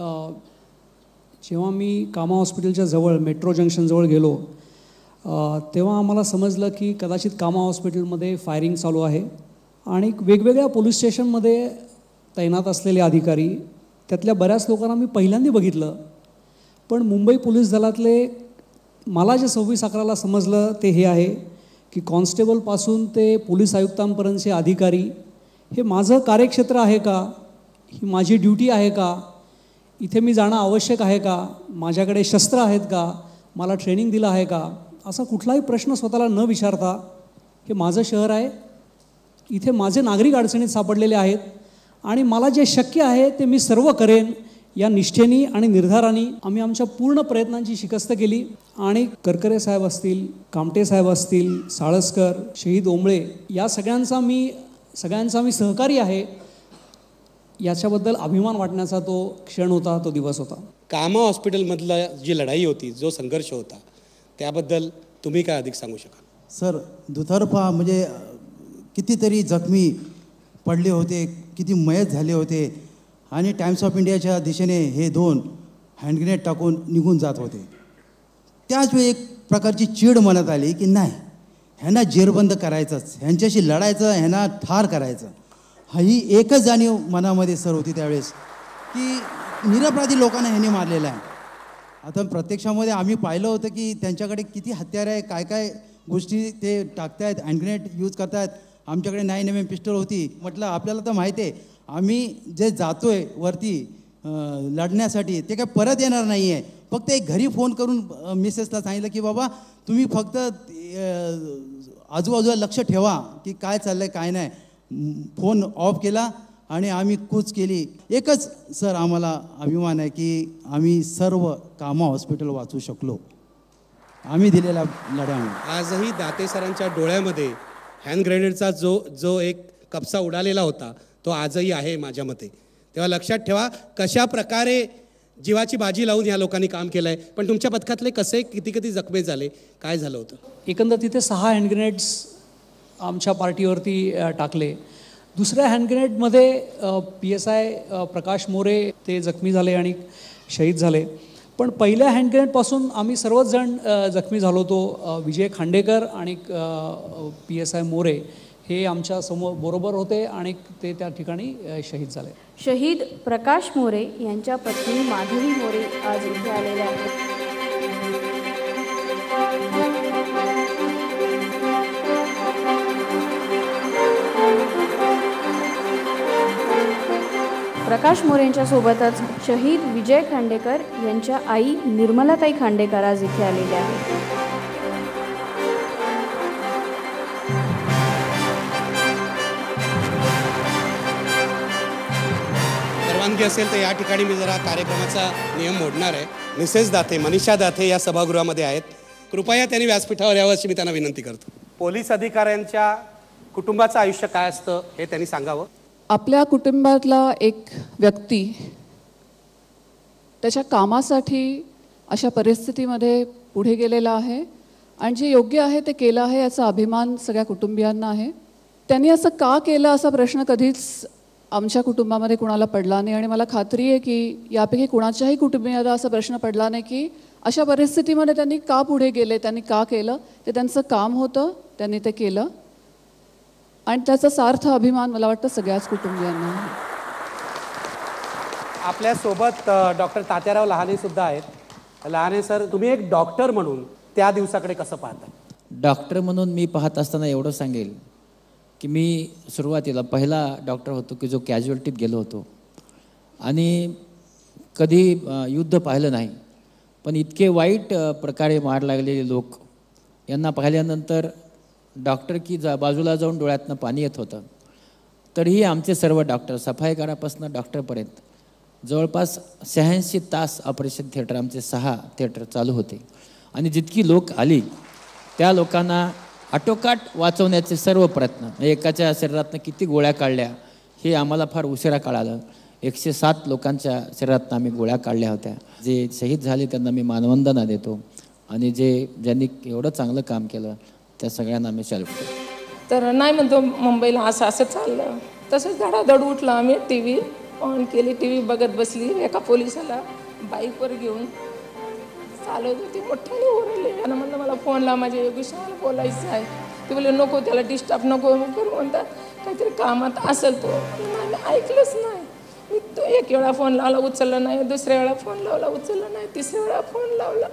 जेव्हा मी कामा हॉस्पिटलच्या जवळ मेट्रो जंक्शनजवळ गेलो तेव्हा आम्हाला समजलं की कदाचित कामा हॉस्पिटलमध्ये फायरिंग चालू आहे आणि वेगवेगळ्या पोलीस स्टेशनमध्ये तैनात असलेले अधिकारी, त्यातल्या बऱ्याच लोकांना मी पहिल्यांदा बघितलं, पण मुंबई पोलीस दलातले मला जे 26/11ला समजलं ते हे आहे की कॉन्स्टेबलपासून ते पोलीस आयुक्तांपर्यंतचे अधिकारी हे माझं कार्यक्षेत्र आहे का, ही माझी ड्युटी आहे का, इथे मी जाणं आवश्यक आहे का, माझ्याकडे शस्त्र आहेत का, मला ट्रेनिंग दिलं आहे का, असा कुठलाही प्रश्न स्वतःला न विचारता हे माझं शहर आहे, इथे माझे नागरिक अडचणीत सापडलेले आहेत आणि मला जे शक्य आहे ते मी सर्व करेन या निष्ठेने आणि निर्धाराने आम्ही आमच्या पूर्ण प्रयत्नांची शिकस्त केली। आणि करकरे साहेब असतील, कामटे साहेब असतील, साळसकर, शहीद ओंबळे या सगळ्यांचा मी सहकारी आहे याच्याबद्दल अभिमान वाटण्याचा तो क्षण होता, तो दिवस होता। कामा हॉस्पिटलमधला जी लढाई होती, जो संघर्ष होता, त्याबद्दल तुम्ही काय अधिक सांगू शकाल? सर, दुतर्फा म्हणजे कितीतरी जखमी पडले होते, किती मयत झाले होते आणि टाइम्स ऑफ इंडियाच्या दिशेने हे 2 हँडग्रेनेड टाकून निघून जात होते। त्याच वेळी एक प्रकारची चीड मनात आली की नाही, ह्यांना जेरबंद करायचंच, ह्यांच्याशी लढायचं, ह्यांना ठार करायचं। ही एकच जाणीव मनामध्ये सर होती त्यावेळेस की निरपराधी लोकांना ह्यांनी मारलेलं आहे। आता प्रत्यक्षामध्ये आम्ही पाहिलं होतं की त्यांच्याकडे किती हत्यार आहे, काय काय गोष्टी ते टाकतायत, हँडग्रेनेड यूज करतायत। आमच्याकडे 9mm पिस्टल होती। म्हटलं आपल्याला तर माहिती आहे, आम्ही जे जातोय वरती लढण्यासाठी ते काय परत येणार नाही आहे। फक्त एक घरी फोन करून मिसेसला सांगितलं की बाबा तुम्ही फक्त आजूबाजूला लक्ष ठेवा की काय चाललंय काय नाही। फोन ऑफ केला आणि आम्ही कूच केली। एकच सर आम्हाला अभिमान आहे की आम्ही सर्व कामा हॉस्पिटल वाचू शकलो आम्ही दिलेल्या लढ्यामुळे। आजही दाते सरांच्या डोळ्यामध्ये हँड ग्रेनेडचा जो एक कपसा उडालेला होता तो आजही आहे माझ्या मते। तेव्हा लक्षात ठेवा कशा प्रकारे जीवाची बाजी लावून या लोकांनी काम केलं आहे. पण तुमच्या पथकातले कसे किती जखमी झाले, काय झालं होतं? एकंदर तिथे 6 हँड ग्रेनेड्स आमच्या पार्टीवरती टाकले. दुसऱ्या हँड ग्रेनेडमध्ये PSI प्रकाश मोरे ते जखमी झाले आणि शहीद झाले. पण पहिल्या हँड ग्रेनेडपासून आम्ही सर्वच जण जखमी झालो होतो. विजय खांडेकर आणि PSI मोरे हे आमच्या समोर बरोबर होते आणि ते त्या ठिकाणी शहीद झाले. शहीद प्रकाश मोरे यांच्या पत्नी माधवी मोरे आज इथे आलेल्या आहेत. प्रकाश मोरेंच्या सोबतच शहीद विजय खांडेकर यांच्या आई निर्मलाताई खांडेकर आज इथे आलेल्या आहेत. परवानगी असेल तर या ठिकाणी मी जरा कार्यक्रमाचा नियम मोडणार आहे. मिसेस दाथे, मनीषा दाथे या सभागृहामध्ये आहेत. कृपया त्यांनी व्यासपीठावर यावं अशी मी त्यांना विनंती करतो. पोलीस अधिकाऱ्यांच्या कुटुंबाचं आयुष्य काय असतं हे त्यांनी सांगावं. आपल्या कुटुंबातला एक व्यक्ती त्याच्या कामासाठी अशा परिस्थितीमध्ये पुढे गेलेला आहे आणि जे योग्य आहे ते केलं आहे याचा अभिमान सगळ्या कुटुंबियांना आहे. त्यांनी असं का केलं असा प्रश्न कधीच आमच्या कुटुंबामध्ये कुणाला पडला नाही आणि मला खात्री आहे की यापैकी कुणाच्याही कुटुंबियाला असा प्रश्न पडला नाही की अशा परिस्थितीमध्ये त्यांनी का पुढे गेले, त्यांनी का केलं. ते त्यांचं काम होतं, त्यांनी ते केलं आणि त्याचा सार्थ अभिमान मला वाटतं सगळ्याच कुटुंबियांना आहे. आपल्यासोबत डॉक्टर तात्याराव लहाने सुद्धा आहेत. लहाने सर, तुम्ही एक डॉक्टर म्हणून त्या दिवसाकडे कसं पाहता? डॉक्टर म्हणून मी पाहत असताना एवढं सांगेल की मी सुरुवातीला पहिला डॉक्टर होतो की जो कॅज्युअल्टीत गेलो होतो आणि कधी युद्ध पाहिलं नाही. पण इतके वाईट प्रकारे मार लागलेले लोक यांना पाहिल्यानंतर डॉक्टर की बाजूला जाऊन डोळ्यातनं पाणी येत होतं. तरीही आमचे सर्व डॉक्टर, सफाईकारापासून डॉक्टरपर्यंत जवळपास 86 तास ऑपरेशन थिएटर, आमचे 6 थिएटर चालू होते आणि जितकी लोक आली त्या लोकांना आटोकाट वाचवण्याचे सर्व प्रयत्न. एकाच्या शरीरातनं किती गोळ्या काढल्या हे आम्हाला फार उशिरा कळालं. 107 लोकांच्या शरीरातनं आम्ही गोळ्या काढल्या होत्या. जे शहीद झाले त्यांना मी मानवंदना देतो आणि ज्यांनी एवढं चांगलं काम केलं त्या सगळ्यांना आम्ही सॅल्यूट करतो. तर नाही म्हणतो मुंबईला असं चाललं. तसंच धडाधड उठलं. आम्ही TV ऑन केली, TV बघत बसली. एका पोलिसाला बाईकवर घेऊन चालवत होती, मोठ्याने ओरडले. यानं म्हणलं मला फोन लावा, माझ्या योगेशाला बोलायचं आहे. ते बोलले नको, त्याला डिस्टर्ब नको करू म्हणतात, काहीतरी कामात असेल तो. मी ऐकलंच नाही. मी तो एक वेळा फोन लावला, उचलला नाही. दुसऱ्या वेळा फोन लावला, उचलला नाही. तिसऱ्या वेळा फोन लावला.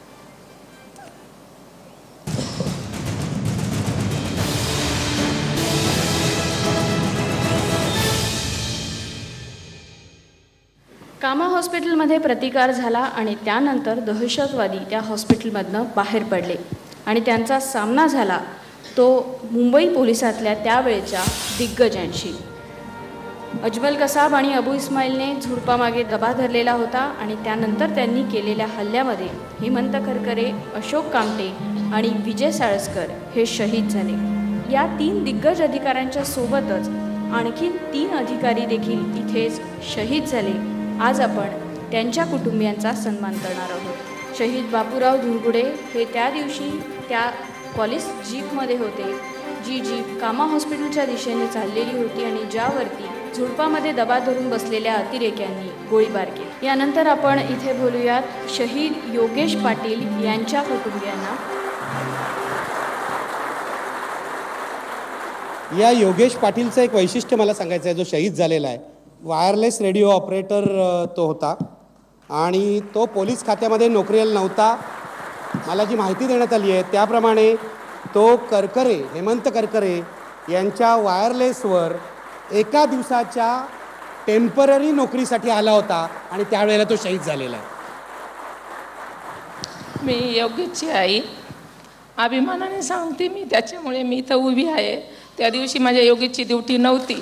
कामा हॉस्पिटलमध्ये प्रतिकार झाला आणि त्यानंतर दहशतवादी त्या हॉस्पिटलमधनं बाहेर पडले आणि त्यांचा सामना झाला तो मुंबई पोलिसातल्या त्यावेळच्या दिग्गजांशी. अजमल कसाब आणि अबू इस्माईलने झुडपामागे दबा धरलेला होता आणि त्यानंतर त्यांनी केलेल्या हल्ल्यामध्ये हेमंत करकरे, अशोक कामटे आणि विजय साळसकर हे शहीद झाले. या 3 दिग्गज अधिकाऱ्यांच्या सोबतच आणखी 3 अधिकारी देखील इथेच शहीद झाले. आज आपण त्यांच्या कुटुंबियांचा सन्मान करणार आहोत. शहीद बापूराव धुरगुडे हे त्या दिवशी त्या पॉलिस जीपमध्ये होते, जी जीप कामा हॉस्पिटलच्या दिशेने चाललेली होती आणि ज्यावरती झुडपामध्ये दबा धरून बसलेल्या अतिरेक्यांनी गोळीबार केला. यानंतर आपण इथे बोलूयात शहीद योगेश पाटील यांच्या कुटुंबियांना. या योगेश पाटीलचं एक वैशिष्ट्य मला सांगायचं आहे. जो शहीद झालेला आहे, वायरलेस रेडिओ ऑपरेटर तो होता आणि तो पोलीस खात्यामध्ये नोकरीला नव्हता. मला जी माहिती देण्यात आली आहे त्याप्रमाणे तो करकरे, हेमंत करकरे यांच्या वायरलेसवर एका दिवसाच्या टेम्पररी नोकरीसाठी आला होता आणि त्यावेळेला तो शहीद झालेला आहे. मी योगेशची आई अभिमानाने सांगते. मी त्याच्यामुळे मी इथं उभी आहे. त्या दिवशी माझ्या योगेशची ड्युटी नव्हती.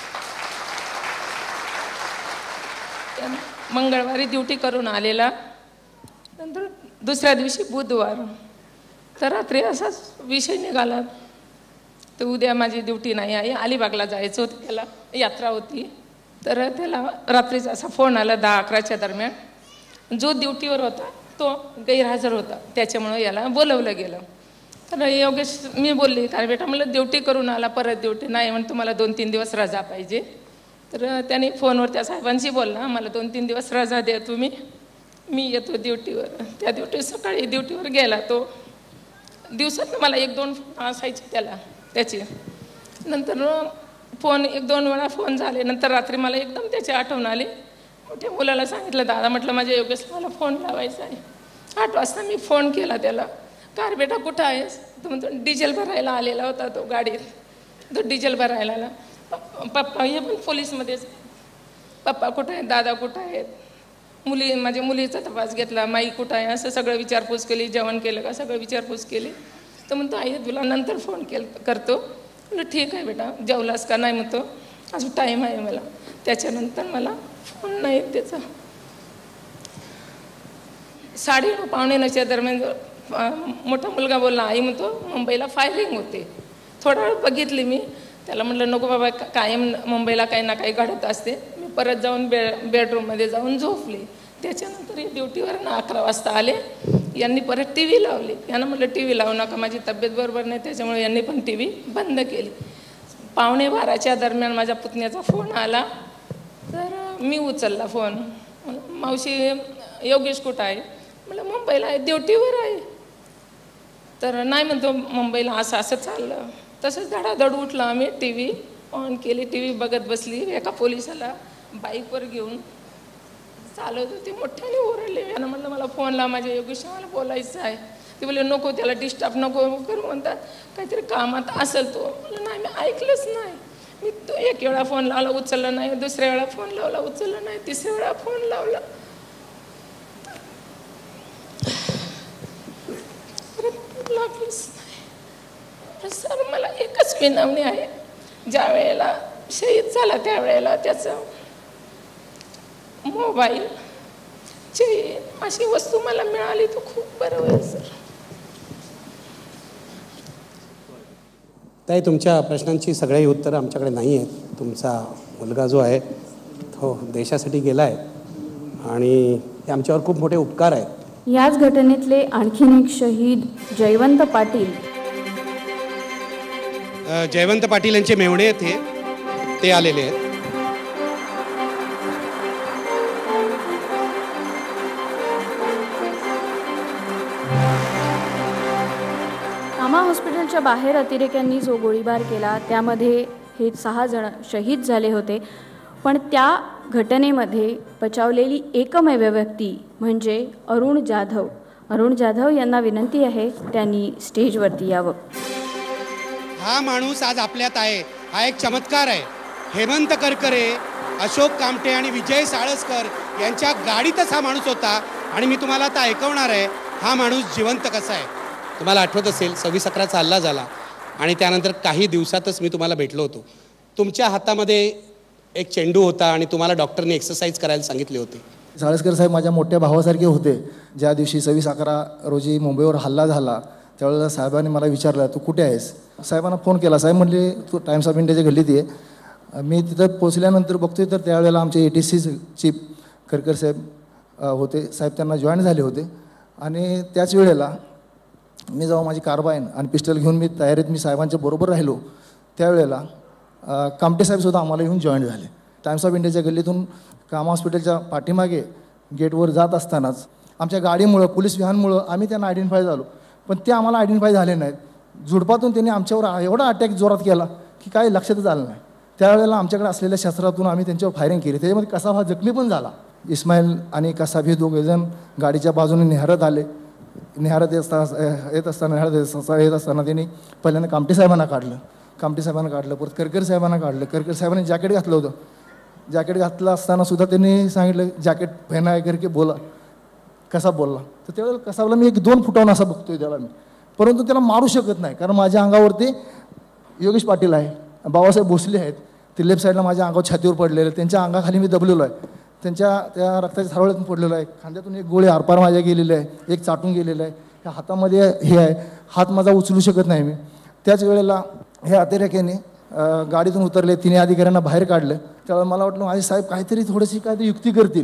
मंगळवारी ड्युटी करून आलेला. नंतर दुसऱ्या दिवशी बुधवार, तर रात्री असाच विषय निघाला. तर उद्या माझी ड्युटी नाही आहे, अलिबागला जायचं होतं, त्याला यात्रा होती. तर त्याला रात्रीचा असा फोन आला 10-11च्या दरम्यान जो ड्युटीवर होता तो गैरहजर होता, त्याच्यामुळं याला बोलवलं गेलं. तर योगेश मी बोलली, कारण बेटा मला ड्युटी करून आला, परत ड्युटी नाही म्हणून तुम्हाला 2-3 दिवस रजा पाहिजे. तर त्याने फोनवर त्या साहेबांशी बोलला, मला 2-3 दिवस रजा द्या तुम्ही, मी येतो ड्युटीवर. त्या सकाळी ड्युटीवर गेला तो. दिवसात मला 1-2 फोन असायचे त्याचे. नंतर फोन 1-2 वेळा फोन झाले. नंतर रात्री मला एकदम त्याची आठवण आली. मोठ्या मुलाला सांगितलं, दादा म्हटलं माझ्या योगेशला मला फोन लावायचा आहे. 8 वाजता मी फोन केला त्याला, कार बेटा कुठं आहेस? तो म्हणतो डिझेल भरायला आलेला होता तो गाडीत. तो डिझेल भरायला आला. पप्पा हे पण पोलीसमध्येच. पप्पा कुठं आहेत, दादा कुठं आहेत, माझ्या मुलीचा तपास घेतला, माई कुठं आहे, असं सगळं विचारपूस केली. जेवण केलं का, सगळं विचारपूस केली. तर म्हणतो आई तुला नंतर फोन करतो. म्हणलं ठीक आहे बेटा, जेवलास का नाही म्हणतो, अजून टाईम आहे मला. त्याच्यानंतर मला फोन नाही त्याचा. 9:30-9:45 दरम्यान मोठा मुलगा बोलला, आई म्हणतो मुंबईला फायरिंग होते. थोडा वेळ बघितली मी. त्याला म्हटलं नको बाबा, कायम मुंबईला काही ना काही घडत असते. मी परत जाऊन बेडरूममध्ये जाऊन झोपली. त्याच्यानंतर ड्युटीवर 11 वाजता आले. यांनी परत TV लावली. यांना म्हटलं TV लावू नका, माझी तब्येत बरोबर नाही, त्याच्यामुळे यांनी पण TV बंद केली. 11:45 दरम्यान माझ्या पुतण्याचा फोन आला. तर मी उचलला फोन. मावशी योगेश कुठं आहे? म्हटलं मुंबईला आहे, ड्युटीवर आहे. तर नाही म्हणतो मुंबईला असं चाललं. तसंच धडाधड उठलं आम्ही. TV ऑन केली, TV बघत बसली. एका पोलिसाला बाईकवर घेऊन चालवत होते, मोठ्याने ओरडले. यानं म्हणलं मला फोन लावा, माझ्या योगेश मला बोलायचं आहे. ते बोलले नको, त्याला डिस्टर्ब नको करू म्हणतात, काहीतरी कामात असेल तो. म्हणलं नाही, मी ऐकलंच नाही. मी तो 1 वेळा फोन लावला, उचललं नाही. 2ऱ्या वेळा फोन लावला, उचललं नाही. 3ऱ्या वेळा फोन लावला, लागलीच नाही. सर मला एकच विनवणी आहे, ज्या वेळेला शहीद झाला त्यावेळेला त्याचं मोबाईल, चेन अशी वस्तू मला मिळाली तर खूप बरं होईल सर. ताई, तुमच्या प्रश्नांची सगळी उत्तरं आमच्याकडे नाही आहेत. तुमचा मुलगा जो आहे तो देशासाठी गेला आहे आणि हे आमच्यावर खूप मोठे उपकार आहेत. याच घटनेतले आणखीन एक शहीद जयवंत पाटील. जयवंत पाटील यांचे मेवणे ते आलेले आहेत. कामा हॉस्पिटलच्या बाहेर अतिरेक्यांनी जो गोळीबार केला त्यामध्ये हे 6 जण शहीद झाले होते. पण त्या घटनेमध्ये बचावलेली एकमेव व्यक्ती म्हणजे अरुण जाधव. अरुण जाधव यांना विनंती आहे त्यांनी स्टेजवरती यावं. हा माणूस आज आपल्यात आहे, हा एक चमत्कार आहे. हेमंत करकरे, अशोक कामटे आणि विजय साळसकर यांच्या गाडीतच हा माणूस होता. आणि मी तुम्हाला आता ऐकवणार आहे हा माणूस जिवंत कसा आहे. तुम्हाला आठवत असेल 26/11चा हल्ला झाला आणि त्यानंतर काही दिवसातच मी तुम्हाला भेटलो होतो. तुमच्या हातामध्ये एक चेंडू होता आणि तुम्हाला डॉक्टरने एक्सरसाइज करायला सांगितले होते. साळसकर साहेब माझ्या मोठ्या भावासारखे होते. ज्या दिवशी 26/11 रोजी मुंबईवर हल्ला झाला त्यावेळेला साहेबांनी मला विचारलं तू कुठे आहेस. साहेबांना फोन केला. साहेब म्हणले तू टाइम्स ऑफ इंडियाच्या गल्लीत ये. मी तिथं पोचल्यानंतर बघतोय तर त्यावेळेला आमचे ATC चीफ करकर साहेब होते. साहेब त्यांना जॉईन झाले होते आणि त्याच वेळेला मी जेव्हा माझी कार्बाईन आणि पिस्टल घेऊन मी तयारीत मी साहेबांच्या बरोबर राहिलो त्यावेळेला कामटे साहेबसुद्धा आम्हाला येऊन जॉईन झाले. टाइम्स ऑफ इंडियाच्या गल्लीतून कामा हॉस्पिटलच्या पाठीमागे गेटवर जात असतानाच आमच्या गाडीमुळं पोलीस व्हॅनमुळं आम्ही त्यांना आयडेंटिफाय झालो. पण ते आम्हाला आयडेंटिफाय झाले नाहीत. झुडपातून त्यांनी आमच्यावर एवढा अटॅक जोरात केला की काही लक्षातच आलं नाही. त्यावेळेला आमच्याकडे असलेल्या शस्त्रातून आम्ही त्यांच्यावर फायरिंग केली. त्याच्यामध्ये कसाब हा जखमी पण झाला. इस्माईल आणि कसाब हे दोघेजण गाडीच्या बाजूने निहारत आले. निहारत येत असताना त्यांनी पहिल्यांदा कामटे साहेबांना काढलं. परत करकर साहेबांना काढलं. करकर साहेबांनी जॅकेट घातलं होतं. जॅकेट घातलं असताना सुद्धा त्यांनी सांगितलं जॅकेट पहना आहे करके बोला. कसा बोलला तर त्यावेळेला कसाबला मी 1-2 फुटावून असा बघतोय त्याला मी, परंतु त्याला मारू शकत नाही कारण माझ्या अंगावरती योगेश पाटील आहे, बाबासाहेब भोसले आहेत. ते लेफ्ट साईडला माझ्या अंगावर छातीवर पडलेले, त्यांच्या अंगाखाली मी दबलेलो आहे. त्यांच्या त्या रक्ताच्या थारोळ्यातून पडलेलो आहे. खांद्यातून एक गोळी आरपार माझ्या गेलेले आहे, एक चाटून गेलेलं आहे. ह्या हातामध्ये हे आहे, हात माझा उचलू शकत नाही मी. त्याच वेळेला हे अतिरेक्याने गाडीतून उतरले. 3 अधिकाऱ्यांना बाहेर काढलं. त्यावेळेला मला वाटलं माझे साहेब काहीतरी थोडीशी काहीतरी युक्ती करतील.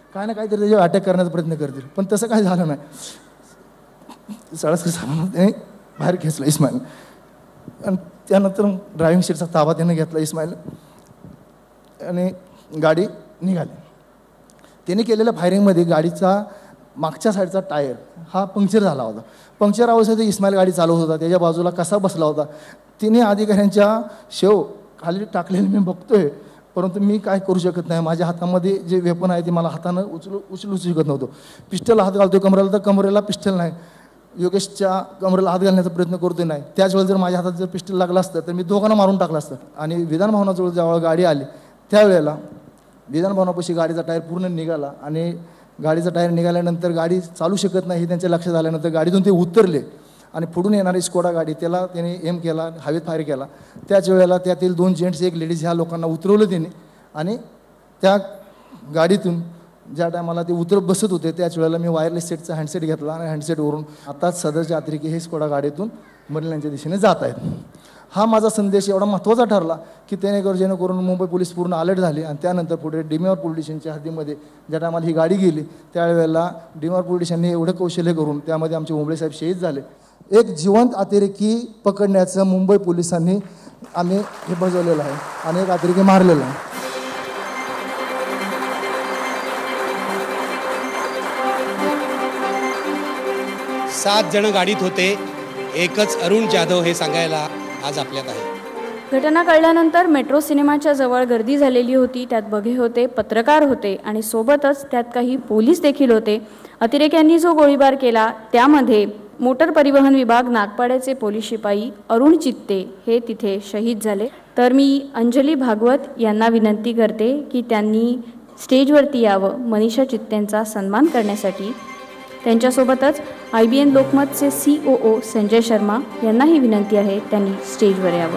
काय ना काहीतरी त्याच्यावर अटॅक करण्याचा प्रयत्न करतील, पण तसं काही झालं नाही. साळसकर साहेबांना त्याने बाहेर खेचलं इस्माईल, आणि त्यानंतर ड्रायव्हिंग सीटचा ताबा त्याने घेतला इस्माईल, आणि गाडी निघाली. त्याने केलेल्या फायरिंगमध्ये गाडीचा मागच्या साईडचा टायर हा पंक्चर झाला होता. पंक्चर अवस्थेत इस्माईल गाडी चालवत होता, त्याच्या बाजूला कसा बसला होता. तिने अधिकाऱ्यांच्या शेव खाली टाकलेले मी बघतोय, परंतु मी काय करू शकत नाही. माझ्या हातामध्ये जे वेपन आहे ते मला हातानं उचलू शकत नव्हतो. पिस्टल हात घालतोय कमरेला, तर कमरेला पिस्टल नाही. योगेशच्या कमरेला हात घालण्याचा प्रयत्न करतोय नाही. त्याच वेळेस जर माझ्या हातात जर पिस्टल लागलं असतं तर मी दोघांना मारून टाकलं असतं. आणि विधान भवनाजवळ जेव्हा गाडी आली त्यावेळेला विधान भवनापाशी गाडीचा टायर पूर्ण निघाला, आणि गाडीचा टायर निघाल्यानंतर गाडी चालू शकत नाही हे त्यांच्या लक्षात आल्यानंतर गाडीतून ते उतरले, आणि पुढून येणारी स्कोडा गाडी त्याला त्याने एम केला, हवेत फायर केला. त्याच वेळेला त्यातील 2 जेंट्स 1 लेडीज ह्या लोकांना उतरवलं त्याने, आणि त्या गाडीतून ज्या टायमाला ते उतरत बसत होते त्याच वेळेला मी वायरलेस सेटचा हँडसेट घेतला, आणि हँडसेटवरून आताच सदरच्या अतिरेकी हे स्कोडा गाडीतून मरल्याच्या दिशेने जात आहेत. हा माझा संदेश एवढा महत्त्वाचा ठरला की जेणेकरून मुंबई पोलीस पूर्ण अलर्ट झाले. आणि त्यानंतर पुढे डिमेवर पोलीस स्टेशनच्या हद्दीमध्ये ज्या टायमाला ही गाडी गेली त्यावेळेला डिमेवर पोलीस स्टेशनने एवढं कौशल्य करून त्यामध्ये आमचे ओंबळे साहेब शहीद झाले. एक जिवंत अतिरेकी पकडण्याचं मुंबई पोलिसांनी आम्ही हे बजावलेलं आहे, आणि एक अतिरेकी मारलेला आहे. सात जण गाडीत होते, एकच अरुण जाधव हे सांगायला आज आपल्यात आहे. घटना कळल्यानंतर मेट्रो सिनेमाच्या जवळ गर्दी झालेली होती. त्यात बघे होते, पत्रकार होते, आणि सोबतच त्यात काही पोलीस देखील होते. अतिरेक्यांनी जो गोळीबार केला त्यामध्ये मोटर परिवहन विभाग नागपाड्याचे पोलीस शिपाई अरुण चित्ते हे तिथे शहीद झाले. तर मी अंजली भागवत यांना विनंती करते की त्यांनी स्टेजवरती यावं मनीषा चित्तेंचा सन्मान करण्यासाठी. त्यांच्यासोबतच IBN लोकमतचे COO संजय शर्मा यांनाही विनंती आहे त्यांनी स्टेजवर यावं.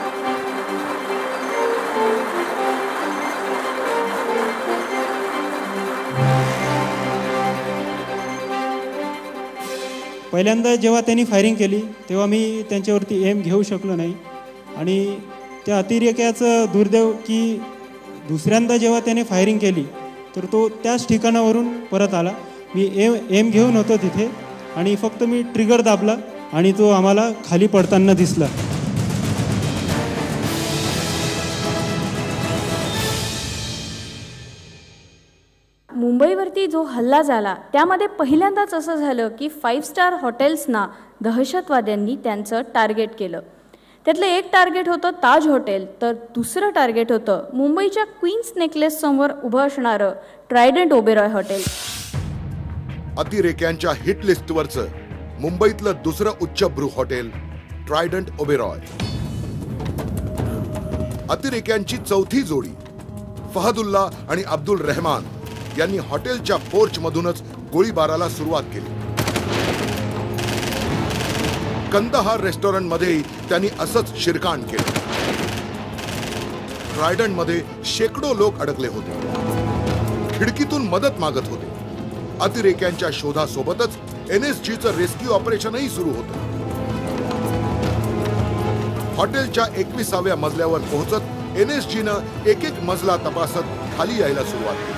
पहिल्यांदा जेव्हा त्यांनी फायरिंग केली तेव्हा मी त्यांच्यावरती एम घेऊ शकलो नाही, आणि त्या अतिरेक्याचं दुर्दैव की दुसऱ्यांदा जेव्हा त्याने फायरिंग केली तर तो त्याच ठिकाणावरून परत आला. मी एम घेऊन होतो तिथे, आणि फक्त मी ट्रिगर दाबला आणि तो आम्हाला खाली पडताना दिसला. मुंबईवरती जो हल्ला झाला त्यामध्ये पहिल्यांदाच असं झालं की 5 स्टार हॉटेल्सना दहशतवाद्यांनी त्यांचं टार्गेट केलं. त्यातलं एक टार्गेट होतं ताज हॉटेल, तर दुसरं टार्गेट होतं मुंबईच्या क्वीन्स नेकलेस समोर उभं असणारं ट्रायडंट ओबेरॉय हॉटेल. अतिरेक्यांच्या हिट लिस्टवरचं मुंबईतलं दुसरं उच्चभ्रू हॉटेल ट्रायडंट ओबेरॉय. अतिरेक्यांची चौथी जोडी फहदुल्ला आणि अब्दुल रहमान यांनी हॉटेलच्या पोर्च मधूनच गोळीबाराला सुरुवात केली. कंदहार रेस्टॉरंट मध्ये त्यांनी असंच शिरकाण केलं. ट्रायडंट मध्ये शेकडो लोक अडकले होते, खिडकीतून मदत मागत होते. अतिरेक्यांच्या शोधासोबतच NSGचं रेस्क्यू ऑपरेशनही सुरू होतं. हॉटेलच्या 21व्या मजल्यावर पोहोचत NSGनं एक मजला तपासत खाली यायला सुरुवात केली.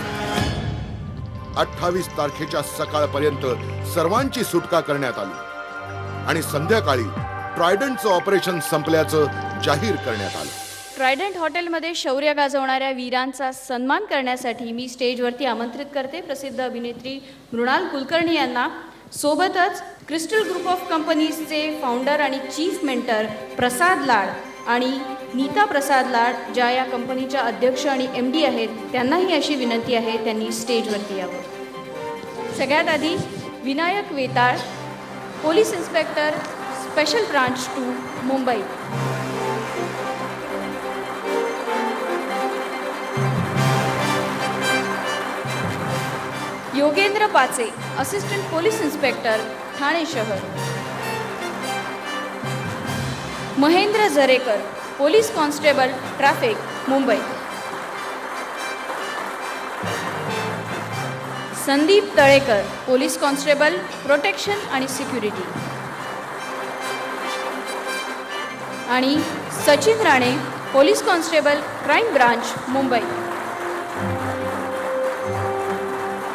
28 तारखेच्या सकाळपर्यंत सर्वांची सुटका करण्यात आली, आणि संध्याकाळी ट्रायडंटचं ऑपरेशन संपल्याचं जाहीर करण्यात आलं. ट्रायडंट हॉटेलमध्ये शौर्य गाजवणाऱ्या वीरांचा सन्मान करण्यासाठी मी स्टेजवरती आमंत्रित करते प्रसिद्ध अभिनेत्री मृणाल कुलकर्णी यांना. सोबतच क्रिस्टल ग्रुप ऑफ कंपनीजचे फाउंडर आणि चीफ मेंटर प्रसाद लाड आणि नीता प्रसाद लाड, ज्या या कंपनीच्या अध्यक्ष आणि MD आहेत, त्यांनाही अशी विनंती आहे त्यांनी स्टेजवरती यावं. सगळ्यात आधी Vinayak Vetal, police inspector special branch 2 Mumbai. Yogendra Pache, assistant police inspector Thane शहर. Mahendra Jarekar, police constable traffic Mumbai. Sandeep Talekar, police constable protection आणि सिक्युरिटी. आणि Sachin Rane, police constable crime branch Mumbai.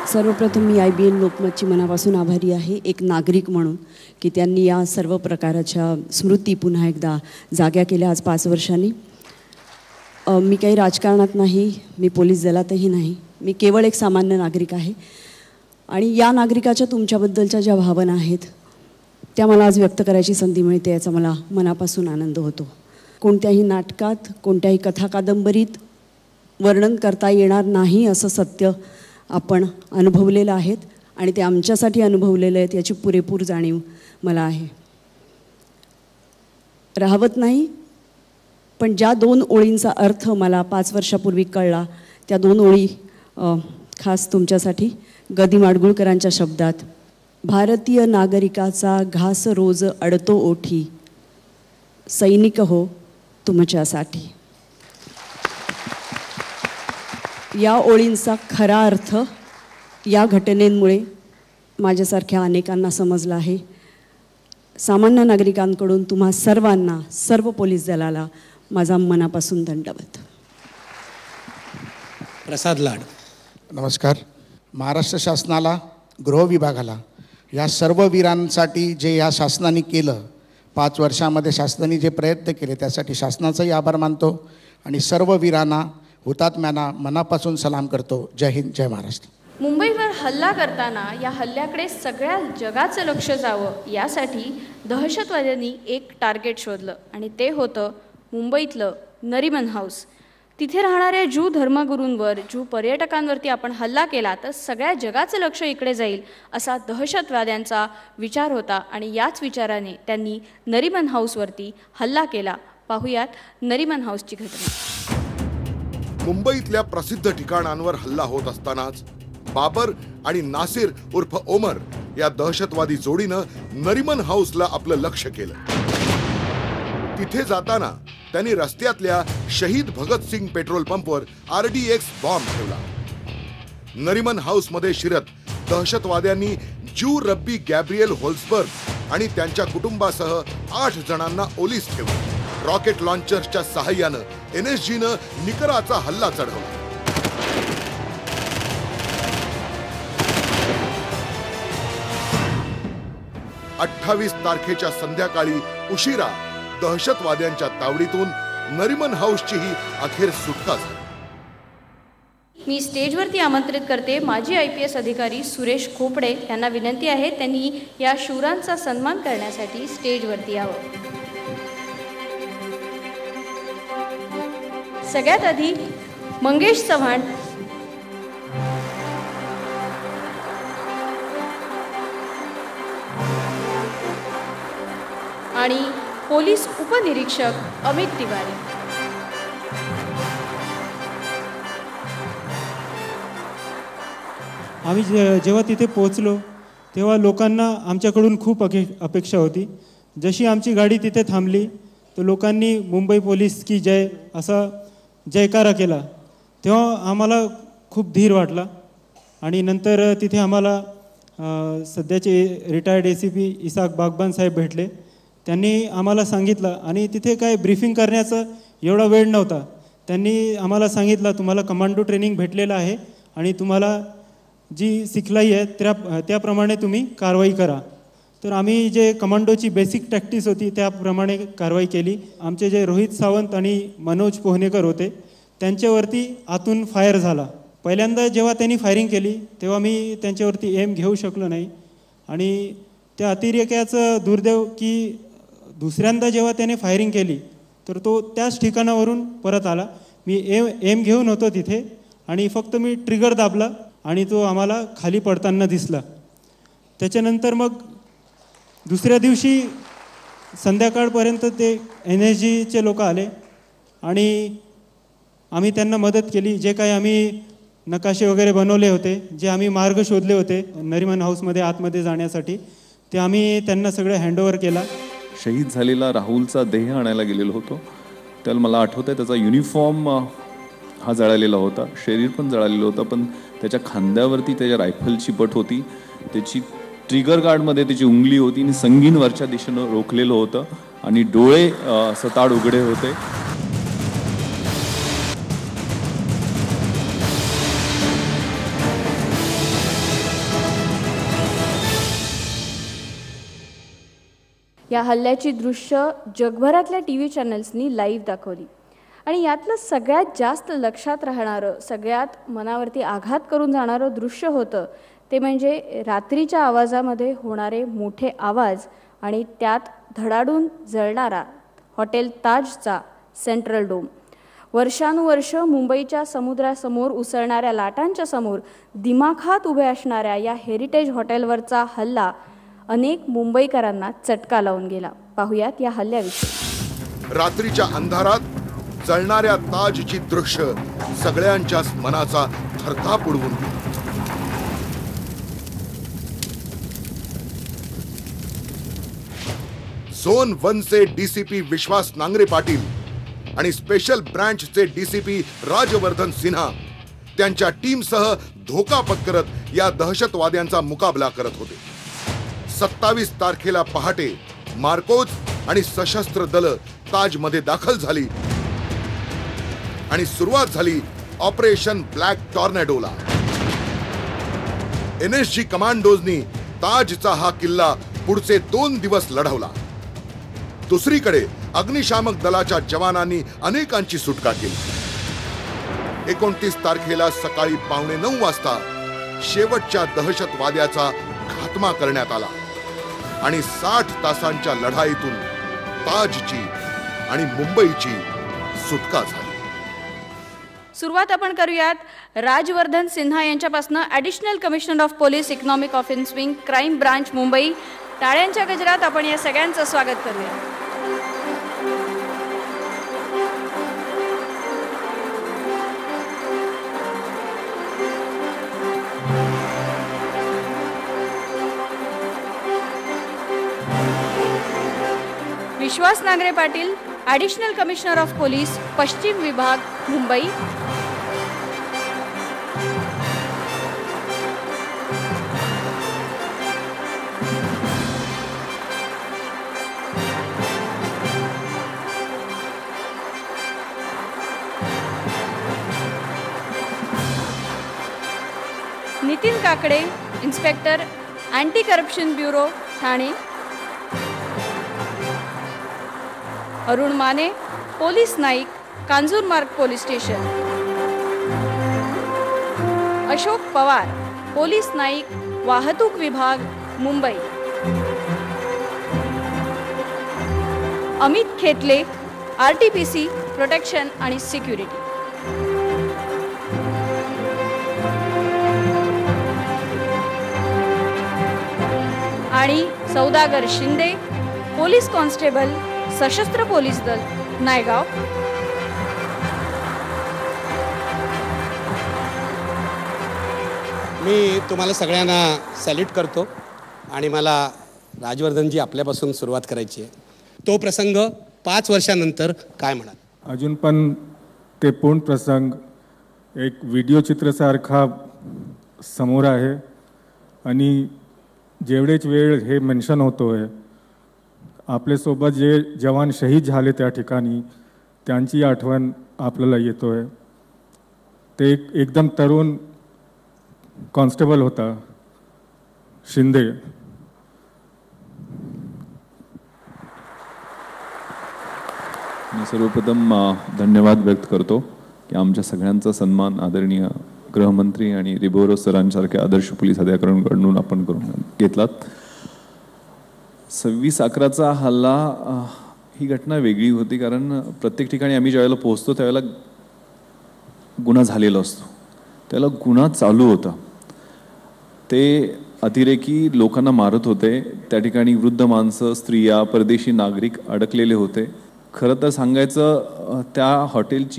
सर्वप्रथम मी IBN लोकमतची मनापासून आभारी आहे एक नागरिक म्हणून की त्यांनी या सर्व प्रकाराच्या स्मृती पुन्हा एकदा जाग्या केल्या आज 5 वर्षांनी. मी काही राजकारणात नाही, मी पोलीस दलातही नाही, मी केवळ एक सामान्य नागरिक आहे. आणि या नागरिकाच्या तुमच्याबद्दलच्या ज्या भावना आहेत त्या मला आज व्यक्त करायची संधी मिळते याचा मला मनापासून आनंद होतो. कोणत्याही नाटकात कोणत्याही कथा कादंबरीत वर्णन करता येणार नाही असं सत्य आपण अनुभवलेलं आहेत आणि ते आमच्यासाठी अनुभवलेलं आहेत याची पुरेपूर जाणीव मला आहे. राहवत नाही, पण ज्या 2 ओळींचा अर्थ मला 5 वर्षापूर्वी कळला त्या 2 ओळी खास तुमच्यासाठी. गदी माडगुळकरांच्या शब्दात, भारतीय नागरिकाचा घास रोज अडतो ओठी, सैनिक हो तुमच्यासाठी. या ओळींचा खरा अर्थ या घटनेमुळे माझ्यासारख्या अनेकांना समजला आहे. सामान्य नागरिकांकडून तुम्हा सर्वांना, सर्व पोलीस दलाला माझा मनापासून दंडवत. प्रसाद लाड. नमस्कार. महाराष्ट्र शासनाला, गृह विभागाला, या सर्व वीरांसाठी जे या शासनाने केलं, 5 वर्षामध्ये शासनाने जे प्रयत्न केले त्यासाठी शासनाचाही आभार मानतो आणि सर्व वीरांना, हुतात्म्यांना मनापासून सलाम करतो. जय हिंद, जय महाराष्ट्र. मुंबईवर हल्ला करताना या हल्ल्याकडे सगळ्या जगाचं लक्ष जावं यासाठी दहशतवाद्यांनी एक टार्गेट शोधलं आणि ते होतं मुंबईतलं नरिमन हाऊस. तिथे राहणाऱ्या ज्यू धर्मगुरूंवर, ज्यू पर्यटकांवरती आपण हल्ला केला तर सगळ्या जगाचं लक्ष इकडे जाईल असा दहशतवाद्यांचा विचार होता आणि याच विचाराने त्यांनी नरिमन हाऊसवरती हल्ला केला. पाहुयात नरिमन हाऊसची घटना. मुंबईतल्या प्रसिद्ध ठिकाणांवर हल्ला होत असतानाच बाबर आणि नासिर उर्फ ओमर या दहशतवादी जोडीनं नरिमन हाऊसला आपलं लक्ष केलं. तिथे जाताना त्यांनी रस्त्यातल्या शहीद भगतसिंग पेट्रोल पंपवर RDX बॉम्ब ठेवला. नरिमन हाऊस मध्ये शिरत दहशतवाद्यांनी ज्यू रब्बी गॅब्रिएल होल्सबर्ग आणि त्यांच्या कुटुंबासह 8 जणांना ओलीस ठेवलं. रॉकेट लॉन्चर्सच्या सहाय्यानं NSGनं निकराचा हल्ला चढवला. अठ्ठावीस तारखेच्या संध्याकाळी उशिरा दहशतवाद्यांच्या तावडीतून नरिमन हाऊसची ही अखेर सुटका झाली. मी स्टेजवरती आमंत्रित करते माजी IPS अधिकारी सुरेश खोपडे यांना. विनंती आहे त्यांनी या शूरांचा सन्मान करण्यासाठी स्टेजवरती यावं. सगळ्यात आधी मंगेश चव्हाण, आणि पोलीस उपनिरीक्षक अमित तिवारी. आम्ही जेव्हा तिथे पोहोचलो तेव्हा लोकांना आमच्याकडून खूप अपेक्षा होती. जशी आमची गाडी तिथे थांबली तर लोकांनी मुंबई पोलीस की जय असा जयकारा केला. तेव्हा आम्हाला खूप धीर वाटला आणि नंतर तिथे आम्हाला सध्याचे रिटायर्ड ACP इसाक बागबान साहेब भेटले. त्यांनी आम्हाला सांगितलं आणि तिथे काय ब्रीफिंग करण्याचा एवढा वेळ नव्हता. त्यांनी आम्हाला सांगितलं तुम्हाला कमांडो ट्रेनिंग भेटलेलं आहे आणि तुम्हाला जी शिकलाई आहे त्याप्रमाणे तुम्ही कारवाई करा. तर आम्ही जे कमांडोची बेसिक प्रॅक्टिस होती त्याप्रमाणे कारवाई केली. आमचे जे रोहित सावंत आणि मनोज पोहनेकर होते त्यांच्यावरती आतून फायर झाला. पहिल्यांदा जेव्हा त्यांनी फायरिंग केली तेव्हा मी त्यांच्यावरती एम घेऊ शकलो नाही आणि त्या अतिरेक्याचं दुर्दैव की दुसऱ्यांदा जेव्हा त्याने फायरिंग केली तर तो त्याच ठिकाणावरून परत आला. मी एम घेऊन होतो तिथे आणि फक्त मी ट्रिगर दाबला आणि तो आम्हाला खाली पडताना दिसला. त्याच्यानंतर मग दुसऱ्या दिवशी संध्याकाळपर्यंत ते NSGचे लोक आले आणि आम्ही त्यांना मदत केली. जे काही आम्ही नकाशे वगैरे बनवले होते, जे आम्ही मार्ग शोधले होते नरिमन हाऊसमध्ये आतमध्ये जाण्यासाठी, ते आम्ही त्यांना सगळं हँडओव्हर केला. शहीद झालेला राहुलचा देह आणायला गेलेलो होतो. त्याला मला आठवतं आहे त्याचा युनिफॉर्म हा जळालेला होता, शरीर पण जळालेलं होतं, पण त्याच्या खांद्यावरती त्याच्या रायफलची बट होती, त्याची ट्रिगर गार्डमध्ये त्याची उंगली होती आणि संगीन वरच्या दिशेनं रोखलेलं होतं आणि डोळे सताड उघडे होते. या हल्ल्याची दृश्य जगभरातल्या TV चॅनल्सनी लाईव्ह दाखवली आणि यातलं सगळ्यात जास्त लक्षात राहणारं, सगळ्यात मनावरती आघात करून जाणारं दृश्य होतं ते म्हणजे रात्रीच्या आवाजामध्ये होणारे मोठे आवाज आणि त्यात धडाडून जळणारा हॉटेल ताजचा सेंट्रल डोम. वर्षानुवर्ष मुंबईच्या समुद्रासमोर उसळणाऱ्या लाटांच्या समोर दिमाखात उभे असणाऱ्या या हेरिटेज हॉटेलवरचा हल्ला अनेक मुंबईकरांना चटका लावून गेला. पाहुयात या हल्ल्याविषयी. रात्रीच्या अंधारात जळणाऱ्या ताजची दृश्य सगळ्यांच्याच मनाचा थरकाप उडवून गेली. झोन 1चे DCP विश्वास नांगरे पाटील आणि स्पेशल ब्रांचचे DCP राजवर्धन सिन्हा त्यांच्या टीमसह धोका पत्करत या दहशतवाद्यांचा मुकाबला करत होते. 27 तारखेला पहाटे मार्कोज आणि सशस्त्र दल ताजमध्ये दाखल झाली आणि सुरुवात झाली ऑपरेशन ब्लॅक टॉर्नेडोला. NSG कमांडोजनी ताजचा हा किल्ला पुढचे 2 दिवस लढवला. दुसरीकडे अग्निशामक दलाच्या जवानांनी अनेकांची सुटका केली. 29 तारखेला सकाळी 8:45 वाजता शेवटच्या दहशतवाद्याचा खात्मा करण्यात आला आणि 60 तासांच्या लढाईतून ताजची आणि मुंबईची सुटका झाली. सुरुवात आपण करूयात राजवर्धन सिन्हा यांच्यापासून. Additional commissioner of police, economic offence wing, crime branch, Mumbai. टाळ्यांच्या गजरात आपण या सगळ्यांचं स्वागत करूया. Vishwas Nangare Patil, additional commissioner of police, पश्चिम विभाग, Mumbai. Nitin Kakade, inspector, anti corruption bureau, Thane. Arun Mane, police Naik, Kanjurmarg police station. Ashok Pawar, police Naik, वाहतूक विभाग, मुंबई. अमित खेतले, RTPC, प्रोटेक्शन आणि सिक्युरिटी. आणि सौदागर शिंदे, पोलीस कॉन्स्टेबल, सशस्त्र पोलीस दल, नायगाव. मी तुम्हाला सगळ्यांना सॅल्यूट करतो आणि मला राजवर्धनजी आपल्यापासून सुरुवात करायची आहे. तो प्रसंग 5 वर्षानंतर काय म्हणाल? अजून पण ते पूर्ण प्रसंग एक व्हिडिओ चित्रसारखा समोर आहे आणि जेवढेच वेळ हे मेन्शन होतोय, आपल्यासोबत जे जवान शहीद झाले त्या ठिकाणी त्यांची आठवण आपल्याला येतोय. ते एकदम तरुण कॉन्स्टेबल होता, शिंदे. मी सर्वप्रथम धन्यवाद व्यक्त करतो की आमच्या सगळ्यांचा सन्मान आदरणीय गृहमंत्री आणि रिबोरो सरांसारख्या आदर्श पोलीस अधिकाऱ्यांकडून आपण करून घेतलात. 26/11चा हल्ला ही घटना वेगळी होती, कारण प्रत्येक ठिकाणी आम्ही ज्यावेळेला पोहोचतो त्यावेळेला गुन्हा झालेला असतो, त्याला गुन्हा चालू होता. ते अतिरेकी लोकांना मारत होते. त्या ठिकाणी वृद्ध माणसं, स्त्रिया, परदेशी नागरिक अडकलेले होते. खरं तर सांगायचं, त्या हॉटेलची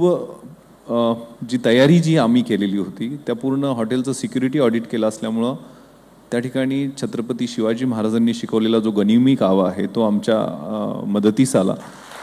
जी तयारी जी आम्ही केलेली होती, त्या पूर्ण हॉटेलचं सिक्युरिटी ऑडिट केलं असल्यामुळं त्या ठिकाणी छत्रपती शिवाजी महाराजांनी शिकवलेला जो गनिमी कावा आहे तो आमच्या मदतीस आला.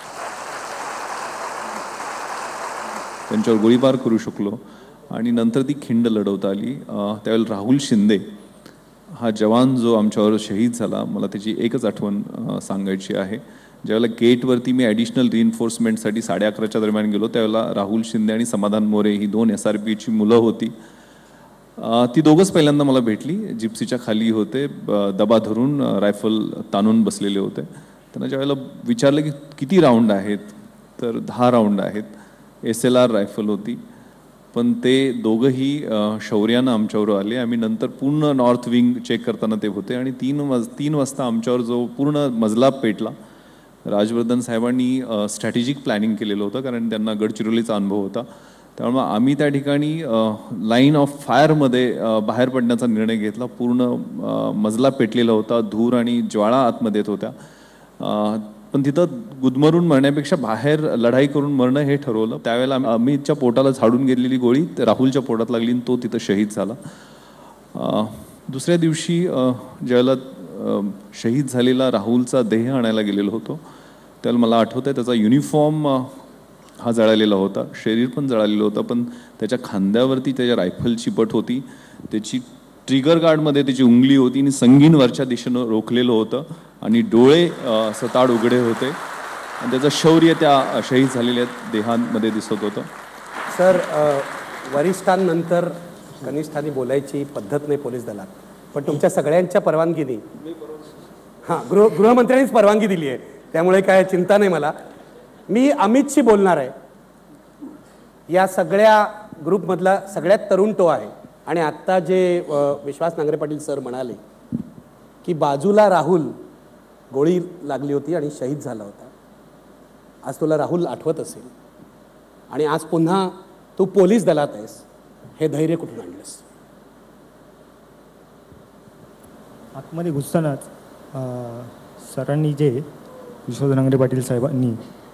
त्यांच्यावर गोळीबार करू शकलो आणि नंतर ती खिंड लढवता आली. त्यावेळेला राहुल शिंदे हा जवान जो आमच्यावर शहीद झाला, मला त्याची एकच आठवण सांगायची आहे. ज्यावेळेला गेटवरती मी ॲडिशनल रिइन्फोर्समेंटसाठी 11:30च्या दरम्यान गेलो, त्यावेळेला राहुल शिंदे आणि समाधान मोरे ही 2 SRPची मुलं होती. ती दोघंच पहिल्यांदा मला भेटली. जिप्सीच्या खाली होते, दबा धरून रायफल ताणून बसलेले होते. त्यांना ज्यावेळेला विचारलं की किती राऊंड आहेत, तर 10 राऊंड आहेत. SLR रायफल होती. पण ते दोघंही शौर्यानं आमच्यावर आले. आम्ही नंतर पूर्ण नॉर्थ विंग चेक करताना ते होते आणि 3 वाजता आमच्यावर जो पूर्ण मजला पेटला. राजवर्धन साहेबांनी स्ट्रॅटेजिक प्लॅनिंग केलेलं होतं, कारण त्यांना गडचिरोलीचा अनुभव होता. त्यामुळे आम्ही त्या ठिकाणी लाईन ऑफ फायरमध्ये बाहेर पडण्याचा निर्णय घेतला. पूर्ण मजला पेटलेला होता, धूर आणि ज्वाळा आतमध्ये येत होत्या. पण तिथं गुदमरून मरण्यापेक्षा बाहेर लढाई करून मरणं हे ठरवलं. त्यावेळेला अमितच्या पोटाला झाडून गेलेली गोळी राहुलच्या पोटात लागली आणि तो तिथं शहीद झाला. दुसऱ्या दिवशी ज्यावेळेला शहीद झालेला राहुलचा देह आणायला गेलेलो होतो, त्यावेळेला मला आठवतं आहे त्याचा युनिफॉर्म हा जळालेला होता, शरीर पण जळालेलं होतं. पण त्याच्या खांद्यावरती त्याच्या रायफलची बट होती, त्याची ट्रिगर गार्डमध्ये त्याची उंगली होती आणि संगीन वरच्या दिशेनं रोखलेलं होतं आणि डोळे सताड उघडे होते आणि त्याचं शौर्य त्या शहीद झालेल्या देहांमध्ये दिसत होतं. सर, वरिष्ठांनंतर कनिष्ठांनी बोलायची पद्धत नाही पोलीस दलात, पण तुमच्या सगळ्यांच्या परवानगीने गृहमंत्र्यांनीच परवानगी दिली आहे, त्यामुळे काय चिंता नाही मला. मी अमितशी बोलणार आहे. या सगळ्या ग्रुपमधला सगळ्यात तरुण तो आहे. आणि आत्ता जे विश्वास नांगरे पाटील सर म्हणाले की बाजूला राहुल गोळी लागली होती आणि शहीद झाला होता. आज तुला राहुल आठवत असेल आणि आज पुन्हा तू पोलीस दलात आहेस. हे धैर्य कुठून आणलंस? आतमध्ये घुसतानाच सरांनी जे विश्वास नांगरे पाटील साहेबांनी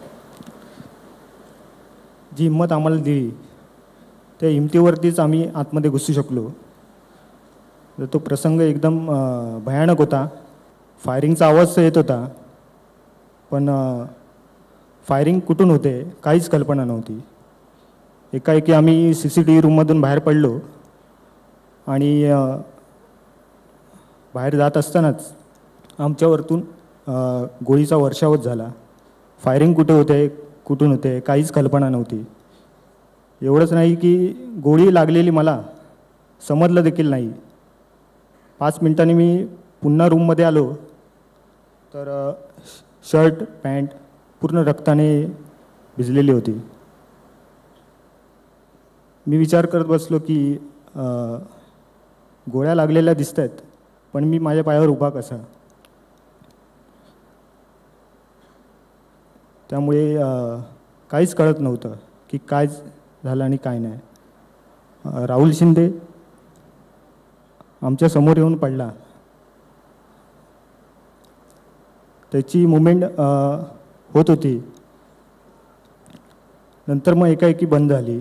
जी हिंमत आम्हाला दिली, त्या हिमतीवरतीच आम्ही आतमध्ये घुसू शकलो. तर तो प्रसंग एकदम भयानक होता. फायरिंगचा आवाज येत होता, पण फायरिंग कुठून होते काहीच कल्पना नव्हती. एकाएकी आम्ही CCTV रूममधून बाहेर पडलो आणि बाहेर जात असतानाच आमच्यावरतून गोळीचा वर्षावच झाला. फायरिंग कुठे होते कुठून होते काहीच कल्पना नव्हती. एवढंच नाही की गोळी लागलेली मला समजलं देखील नाही. 5 मिनिटांनी मी पुन्हा रूममध्ये आलो तर शर्ट पॅन्ट पूर्ण रक्ताने भिजलेली होती. मी विचार करत बसलो की गोळ्या लागलेल्या दिसत आहेत, पण मी माझ्या पायावर उभा कसा? त्यामुळे काहीच कळत नव्हतं की काय झालं आणि काय नाही. राहुल शिंदे आमच्या समोर येऊन पडला. त्याची मुवमेंट होत होती, नंतर मग एकाएकी बंद झाली.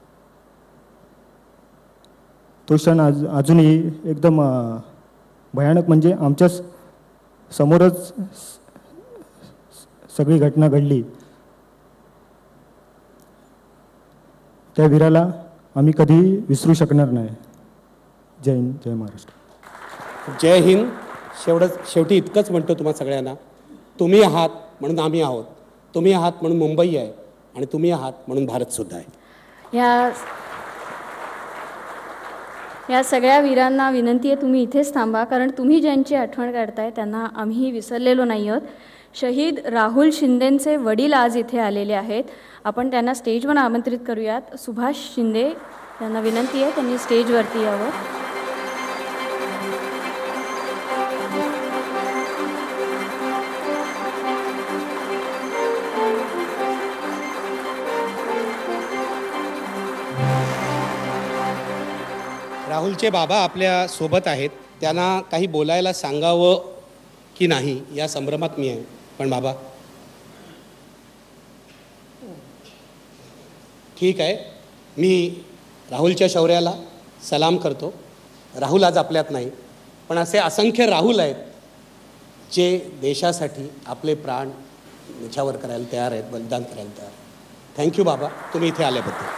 तो क्षण अजूनही एकदम भयानक, म्हणजे आमच्या समोरच सगळी घटना घडली. त्या वीराला आम्ही कधीही विसरू शकणार नाही. जय हिंद, जय महाराष्ट्र. जय हिंद. शेवटी इतकंच म्हणतो तुम्हा सगळ्यांना, तुम्ही आहात म्हणून आम्ही आहोत, तुम्ही आहात म्हणून मुंबई आहे आणि तुम्ही आहात म्हणून भारतसुद्धा आहे. या सगळ्या वीरांना विनंती आहे तुम्ही इथेच थांबा, कारण तुम्ही ज्यांची आठवण काढताय त्यांना आम्ही विसरलेलो नाही आहोत. शहीद राहुल शिंदेंचे वडील आज इथे आलेले आहेत. आपण त्यांना स्टेजवर आमंत्रित करूयात. सुभाष शिंदे यांना विनंती आहे त्यांनी स्टेजवरती यावं. राहुलचे बाबा आपल्या सोबत आहेत, त्यांना काही बोलायला सांगावं की नाही या संभ्रमात मी आहे. पण बाबा ठीक आहे, मी राहुलच्या शौर्याला सलाम करतो. राहुल आज आपल्यात नाही, पण असे असंख्य राहुल आहेत जे देशासाठी आपले प्राण निछावर करायला तयार आहेत, बलिदान करायला तयार आहेत. थँक्यू बाबा, तुम्ही इथे आल्याबद्दल.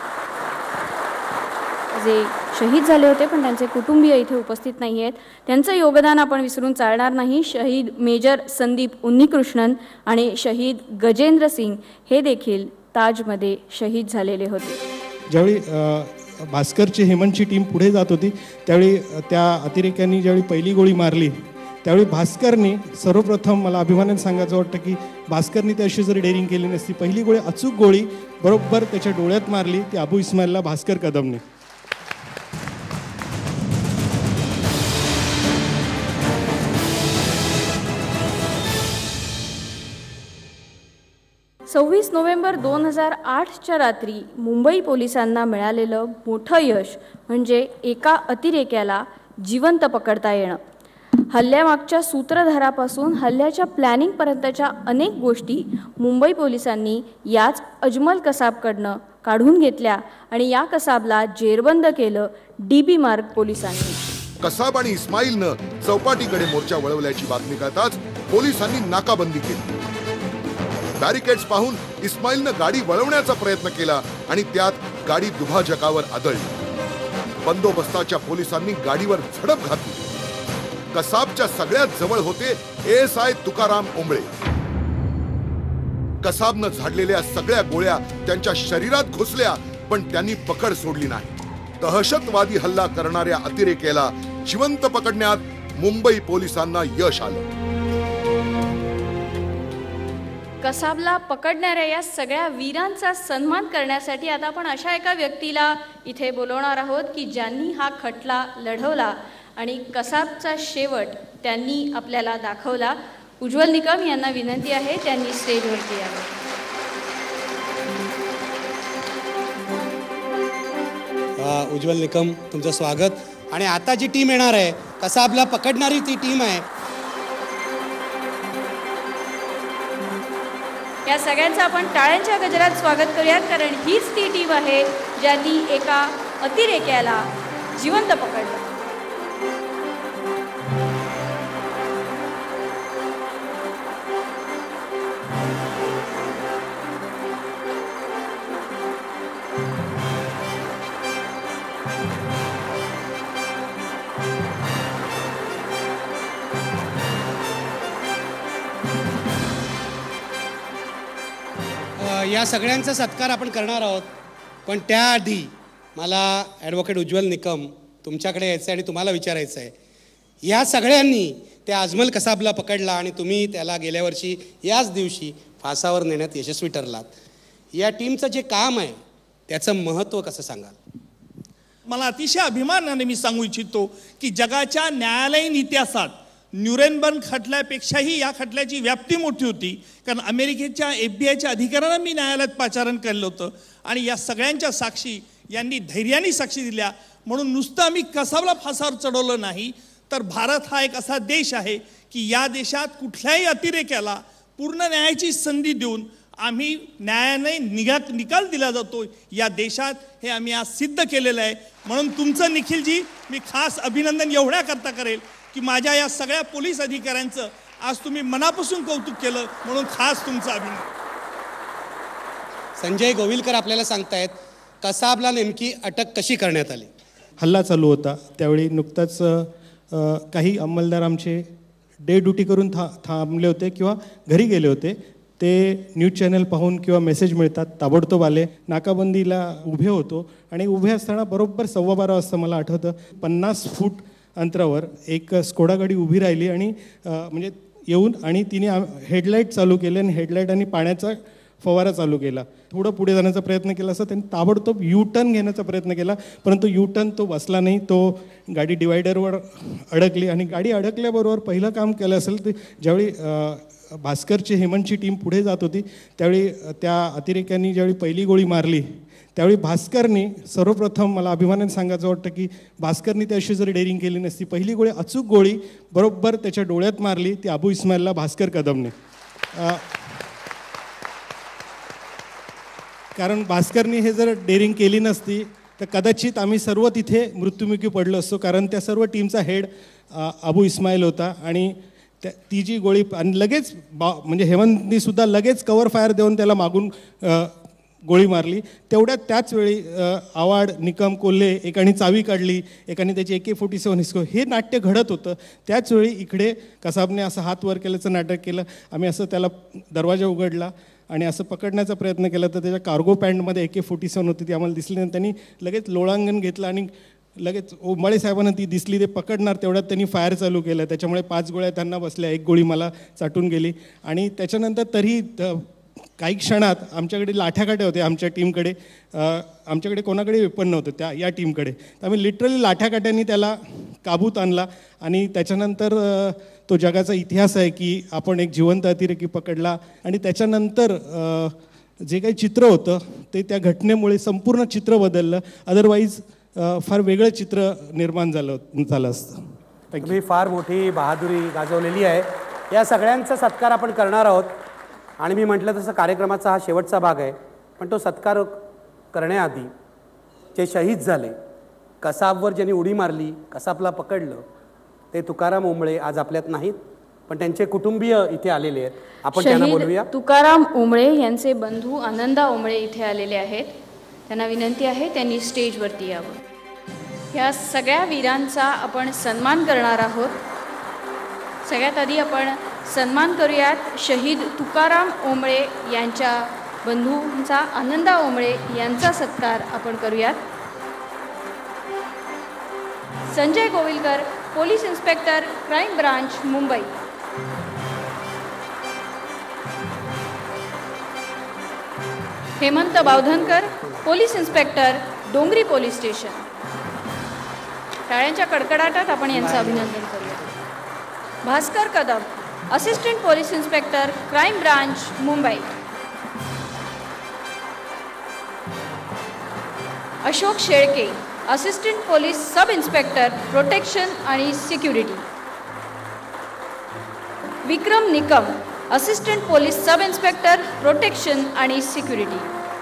जे शहीद झाले होते पण त्यांचे कुटुंबीय इथे उपस्थित नाही आहेत, त्यांचं योगदान आपण विसरून चालणार नाही. शहीद मेजर संदीप उन्नीकृष्णन आणि शहीद गजेंद्र सिंग हे देखील ताजमध्ये शहीद झालेले होते. ज्यावेळी भास्करची हेमंतची टीम पुढे जात होती त्यावेळी त्या अतिरेक्यांनी ज्यावेळी पहिली गोळी मारली त्यावेळी भास्करनी सर्वप्रथम मला अभिमानाने सांगायचं वाटतं की भास्करनी ती अशी जरी डेअरिंग केली नसती, पहिली गोळी अचूक गोळी बरोबर त्याच्या डोळ्यात मारली ती अबू इस्माईलला भास्कर कदमने. सव्वीस नोव्हेंबर 2008च्या रात्री मुंबई पोलिसांना मिळालेलं मोठं यश म्हणजे एका अतिरेक्याला जिवंत पकडता येणं. हल्ल्यामागच्या सूत्रधारापासून हल्ल्याच्या प्लॅनिंगपर्यंतच्या अनेक गोष्टी मुंबई पोलिसांनी याच अजमल कसाबकडनं काढून घेतल्या आणि या कसाबला जेरबंद केलं DB मार्ग पोलिसांनी. कसाब आणि इस्माईलनं चौपाटीकडे मोर्चा वळवल्याची बातमी कळताच पोलिसांनी नाकाबंदी केली. बॅरिकेड्स पाहून इस्माईलनं गाडी वळवण्याचा प्रयत्न केला आणि त्यात गाडी दुभाजकावर आदळली. बंदोबस्ताच्या पोलिसांनी गाडीवर झडप घातली. कसाबच्या सगळ्यात जवळ होते ASI तुकाराम ओंबळे. कसाबनं झाडलेल्या सगळ्या गोळ्या त्यांच्या शरीरात घुसल्या पण त्यांनी पकड सोडली नाही. दहशतवादी हल्ला करणाऱ्या अतिरेक्याला जिवंत पकडण्यात मुंबई पोलिसांना यश आलं. कसाबला पकडणाऱ्या या सगळ्या वीरांचा सन्मान करण्यासाठी आता आपण अशा एका व्यक्तीला इथे बोलवणार आहोत की ज्यांनी हा खटला लढवला आणि कसाबचा शेवट त्यांनी आपल्याला दाखवला. उज्ज्वल निकम यांना विनंती आहे त्यांनी स्टेजवरती यावं. उज्ज्वल निकम तुमचं स्वागत. आणि आता जी टीम येणार आहे कसाबला पकडणारी ती टीम आहे. या सगळ्यांचं आपण टाळ्यांच्या गजरात स्वागत करूयात कारण हीच ती टीम आहे ज्यांनी एका अतिरेक्याला जिवंत पकडलं. या सगळ्यांचा सत्कार आपण करणार आहोत पण त्याआधी मला ॲडव्होकेट उज्ज्वल निकम तुमच्याकडे यायचं आहे आणि तुम्हाला विचारायचं आहे. या सगळ्यांनी त्या अजमल कसाबला पकडला आणि तुम्ही त्याला गेल्या वर्षी याच दिवशी फासावर नेण्यात यशस्वी ठरलात. या टीमचं जे काम आहे त्याचं महत्त्व कसं सांगाल? मला अतिशय अभिमानाने मी सांगू इच्छितो की जगाच्या न्यायालयीन इतिहासात न्यूरेनबर्ग खटल्यापेक्षाही या खटल्याची व्याप्ती मोठी होती कारण अमेरिकेच्या FBI अधिकाऱ्यांना मी न्यायालयात पाचारण केलं होतं आणि या सगळ्यांच्या साक्षी यांनी धैर्याने साक्षी दिल्या. म्हणून नुसतं आम्ही कसाबला फासावर चढवलं नाही तर भारत हा एक असा देश आहे की या देशात कुठल्याही अतिरेक्याला पूर्ण न्यायाची संधी देऊन आम्ही न्यायाने निकाल दिला जातो या देशात. हे आम्ही आज सिद्ध केलेलं आहे. म्हणून तुमचं निखिलजी मी खास अभिनंदन एवढ्याकरता करेल की माझ्या या सगळ्या पोलीस अधिकाऱ्यांचं आज तुम्ही मनापासून कौतुक केलं म्हणून खास तुमचं अभिनंदन. संजय गोविलकर आपल्याला सांगतायत कसाबला नेमकी अटक कशी करण्यात आली? हल्ला चालू होता त्यावेळी नुकताच काही अंमलदार आमचे डे ड्युटी करून थांबले होते किंवा घरी गेले होते. ते न्यूज चॅनल पाहून किंवा मेसेज मिळतात ताबडतोब आले. नाकाबंदीला उभे होतो आणि उभे असताना बरोबर 12:15 वाजता मला आठवतं 50 फूट अंतरावर एक स्कोडा गाडी उभी राहिली आणि म्हणजे येऊन आणि तिने हेडलाईट चालू केले आणि हेडलाईट आणि पाण्याचा फवारा चालू केला. थोडं पुढे जाण्याचा प्रयत्न केला असता त्यांनी ताबडतोब U-टर्न घेण्याचा प्रयत्न केला परंतु U-टर्न तो बसला नाही. तो गाडी डिवायडरवर अडकली आणि गाडी अडकल्याबरोबर पहिलं काम केलं असेल ते ज्यावेळी भास्करची हेमंतची टीम पुढे जात होती त्यावेळी त्या अतिरेक्यांनी ज्यावेळी पहिली गोळी मारली त्यावेळी भास्करनी सर्वप्रथम मला अभिमानाने सांगायचं वाटतं की भास्करनी ती अशी जरी डेअरिंग केली नसती, पहिली गोळी अचूक गोळी बरोबर त्याच्या डोळ्यात मारली ती अबू इस्माईलला भास्कर कदमने. कारण भास्करनी हे जर डेअरिंग केली नसती तर कदाचित आम्ही सर्व तिथे मृत्युमुखी पडलो असतो कारण त्या सर्व टीमचा हेड अबू इस्माईल होता आणि ती जी गोळी आणि लगेच म्हणजे हेमंतनी सुद्धा लगेच कव्हर फायर देऊन त्याला मागून गोळी मारली. तेवढ्यात त्याच वेळी आवाड निकम कोल्हे एकाने चावी काढली एकाने त्याची AK-47 हिसको हे नाट्य घडत होतं. त्याच वेळी इकडे कसाबने असं हात वर केल्याचं नाटक केलं. आम्ही असं त्याला दरवाजा उघडला आणि असं पकडण्याचा प्रयत्न केला तर त्याच्या कार्गो पॅन्टमध्ये AK-47 होती, ती आम्हाला दिसली नाही. त्यांनी लगेच लोळांगण घेतलं आणि लगेच उंबाळे साहेबांना ती दिसली, ते पकडणार तेवढ्यात त्यांनी फायर चालू केलं. त्याच्यामुळे 5 गोळ्या त्यांना बसल्या, 1 गोळी मला चाटून गेली. आणि त्याच्यानंतर तरी काही क्षणात आमच्याकडे लाठ्याकाठ्या होते आमच्या टीमकडे, आमच्याकडे कोणाकडे वेपन नव्हतं या टीमकडे. तर आम्ही लिटरली लाठ्याकाठ्यांनी त्याला काबूत आणला. आणि त्याच्यानंतर तो जगाचा इतिहास आहे की आपण एक जिवंत अतिरेकी पकडला. आणि त्याच्यानंतर जे काही चित्र होतं ते त्या घटनेमुळे संपूर्ण चित्र बदललं. अदरवाईज फार वेगळं चित्र निर्माण झालं असतं. तुम्ही फार मोठी बहादुरी गाजवलेली आहे. या सगळ्यांचा सत्कार आपण करणार आहोत. आणि मी म्हटलं तसं कार्यक्रमाचा हा शेवटचा भाग आहे. पण तो सत्कार करण्याआधी जे शहीद झाले, कसाबवर ज्यांनी उडी मारली, कसाबला पकडलं, ते तुकाराम ओंबळे आज आपल्यात नाहीत, पण त्यांचे कुटुंबीय इथे आलेले आहेत. आपण त्यांना बोलूया. तुकाराम ओंबळे यांचे बंधू आनंदा ओंबळे इथे आलेले आहेत. त्यांना विनंती आहे त्यांनी स्टेजवरती यावं. ह्या सगळ्या वीरांचा आपण सन्मान करणार आहोत. सगळ्यात आधी आपण सन्मान करूयात शहीद तुकाराम ओंबळे यांच्या बंधूंचा. आनंदा ओंबळे यांचा सत्कार आपण करूयात. Sanjay Govilkar, police inspector, crime branch, Mumbai. Hemant Bavdhankar, police inspector, Dongri police station. टाळ्यांच्या कडकडाटात आपण यांचं अभिनंदन करूया. Bhaskar Kadam, assistant police inspector, crime branch, Mumbai. Ashok Shelke, assistant police sub inspector, protection आणि security. Vikram Nikam, assistant police sub inspector, protection आणि security.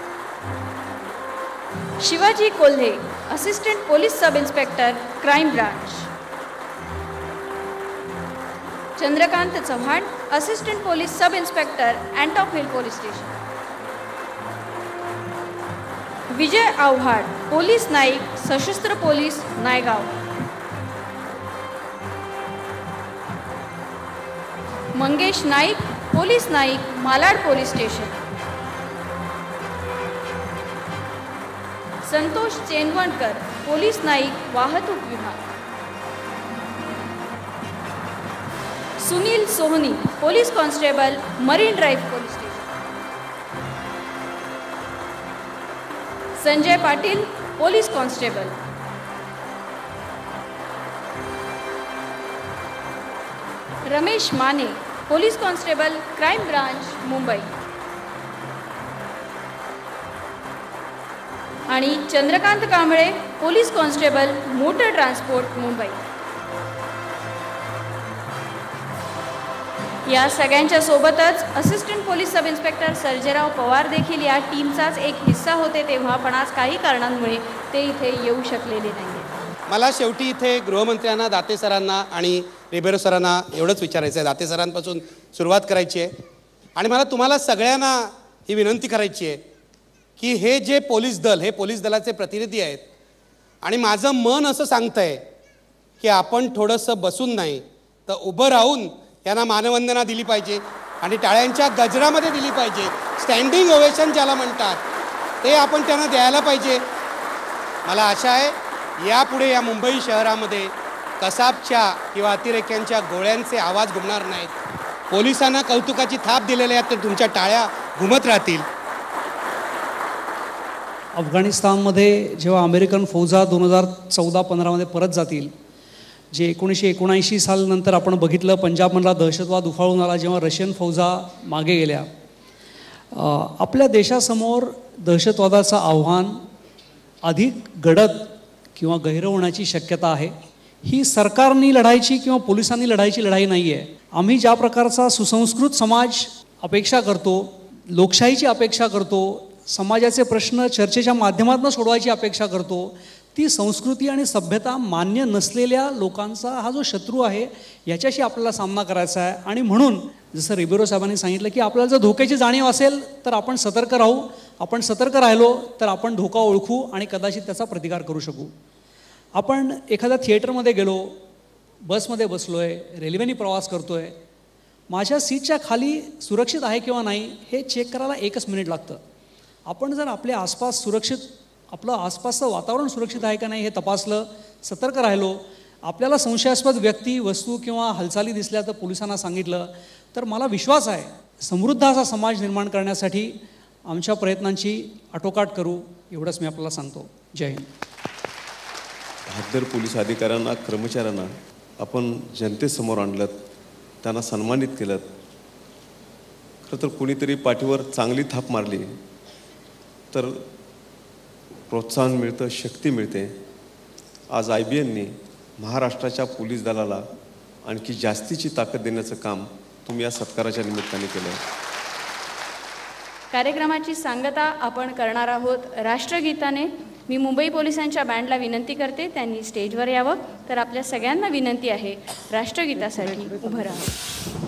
Shivaji Kolhe, assistant police sub inspector, crime branch. Chandrakant Chavan, assistant police sub inspector, Antop hill police station. Vijay Awhad, police Naik, सशस्त्र police, Naigaon. Mangesh Naik, police Naik, Malad police station. Santosh Chenvankar, police Naik, वाहतूक विभाग. Sunil Sohani, police constable, Marine Drive police station. Sanjay Patil, police constable. Ramesh Mane, police constable, crime branch, Mumbai. आणि Chandrakant Kamble, police constable, motor transport, Mumbai. या सगळ्यांच्या सोबतच assistant police sub inspector Sarjerao Pawar देखील या टीमचाच एक हिस्सा होते तेव्हा, पण आज काही कारणांमुळे ते इथे येऊ शकलेले नाही. मला शेवटी इथे गृहमंत्र्यांना, दाते सरांना आणि रिबेरो सरांना एवढंच विचारायचं आहे. दाते सरांपासून सुरुवात करायची आहे. आणि मला तुम्हाला सगळ्यांना ही विनंती करायची आहे की हे जे पोलीस दल, हे पोलीस दलाचे प्रतिनिधी आहेत. आणि माझं मन असं सांगतं आहे की आपण थोडंसं बसून नाही तर उभं राहून यांना मानवंदना दिली पाहिजे आणि टाळ्यांच्या गजरामध्ये दिली पाहिजे. स्टँडिंग ओवेशन ज्याला म्हणतात ते आपण त्यांना द्यायला पाहिजे. मला आशा आहे यापुढे या मुंबई शहरामध्ये कसाबच्या किंवा अतिरेक्यांच्या गोळ्यांचे आवाज घुमणार नाहीत. पोलिसांना कौतुकाची थाप दिलेल्या आहेत तर तुमच्या टाळ्या घुमत राहतील. अफगाणिस्तानमध्ये जेव्हा अमेरिकन फौजा 2014-15मध्ये परत जातील, जे 1979 सालनंतर आपण बघितलं पंजाबमधला दहशतवाद उफाळून आला, जेव्हा रशियन फौजा मागे गेल्या, आपल्या देशासमोर दहशतवादाचं आव्हान अधिक गडद किंवा गहिरं होण्याची शक्यता आहे. ही सरकारनी लढायची किंवा पोलिसांनी लढायची लढाई नाही आहे. आम्ही ज्या प्रकारचा सुसंस्कृत समाज अपेक्षा करतो, लोकशाहीची अपेक्षा करतो, समाजाचे प्रश्न चर्चेच्या माध्यमातून सोडवायची अपेक्षा करतो, ती संस्कृती आणि सभ्यता मान्य नसलेल्या लोकांचा हा जो शत्रू आहे याच्याशी आपल्याला सामना करायचा आहे. आणि म्हणून जसं रिबेरो साहेबांनी सांगितलं की आपल्याला जर धोक्याची जाणीव असेल तर आपण सतर्क राहू. आपण सतर्क राहिलो तर आपण धोका ओळखू आणि कदाचित त्याचा प्रतिकार करू शकू. आपण एखाद्या थिएटरमध्ये गेलो, बसमध्ये बसलो आहे, रेल्वेने प्रवास करतो आहे, माझ्या सीटच्या खाली सुरक्षित आहे किंवा नाही हे चेक करायला 1 मिनिट लागतं. आपण जर आपल्या आसपास आपलं आसपासचं वातावरण सुरक्षित आहे का नाही हे तपासलं, सतर्क राहिलो, आपल्याला संशयास्पद व्यक्ती, वस्तू किंवा हालचाली दिसल्या तर पोलिसांना सांगितलं, तर मला विश्वास आहे समृद्ध असा समाज निर्माण करण्यासाठी आमच्या प्रयत्नांची आटोकाट करू, एवढंच मी आपल्याला सांगतो. जय हिंद. बहादर पोलीस अधिकाऱ्यांना, कर्मचाऱ्यांना आपण जनतेसमोर आणलं, त्यांना सन्मानित केलं. खरं तर कोणीतरी पाठीवर चांगली थाप मारली तर प्रोत्साहन मिळतं, शक्ती मिळते. आज IBNनी महाराष्ट्राच्या पोलीस दलाला आणखी जास्तीची ताकद देण्याचं काम तुम्ही या सत्काराच्या निमित्ताने केलं. कार्यक्रमाची सांगता आपण करणार आहोत राष्ट्रगीताने. मी मुंबई पोलिसांच्या बँडला विनंती करते त्यांनी स्टेजवर यावं. तर आपल्या सगळ्यांना विनंती आहे राष्ट्रगीतासाठी उभं राहावं.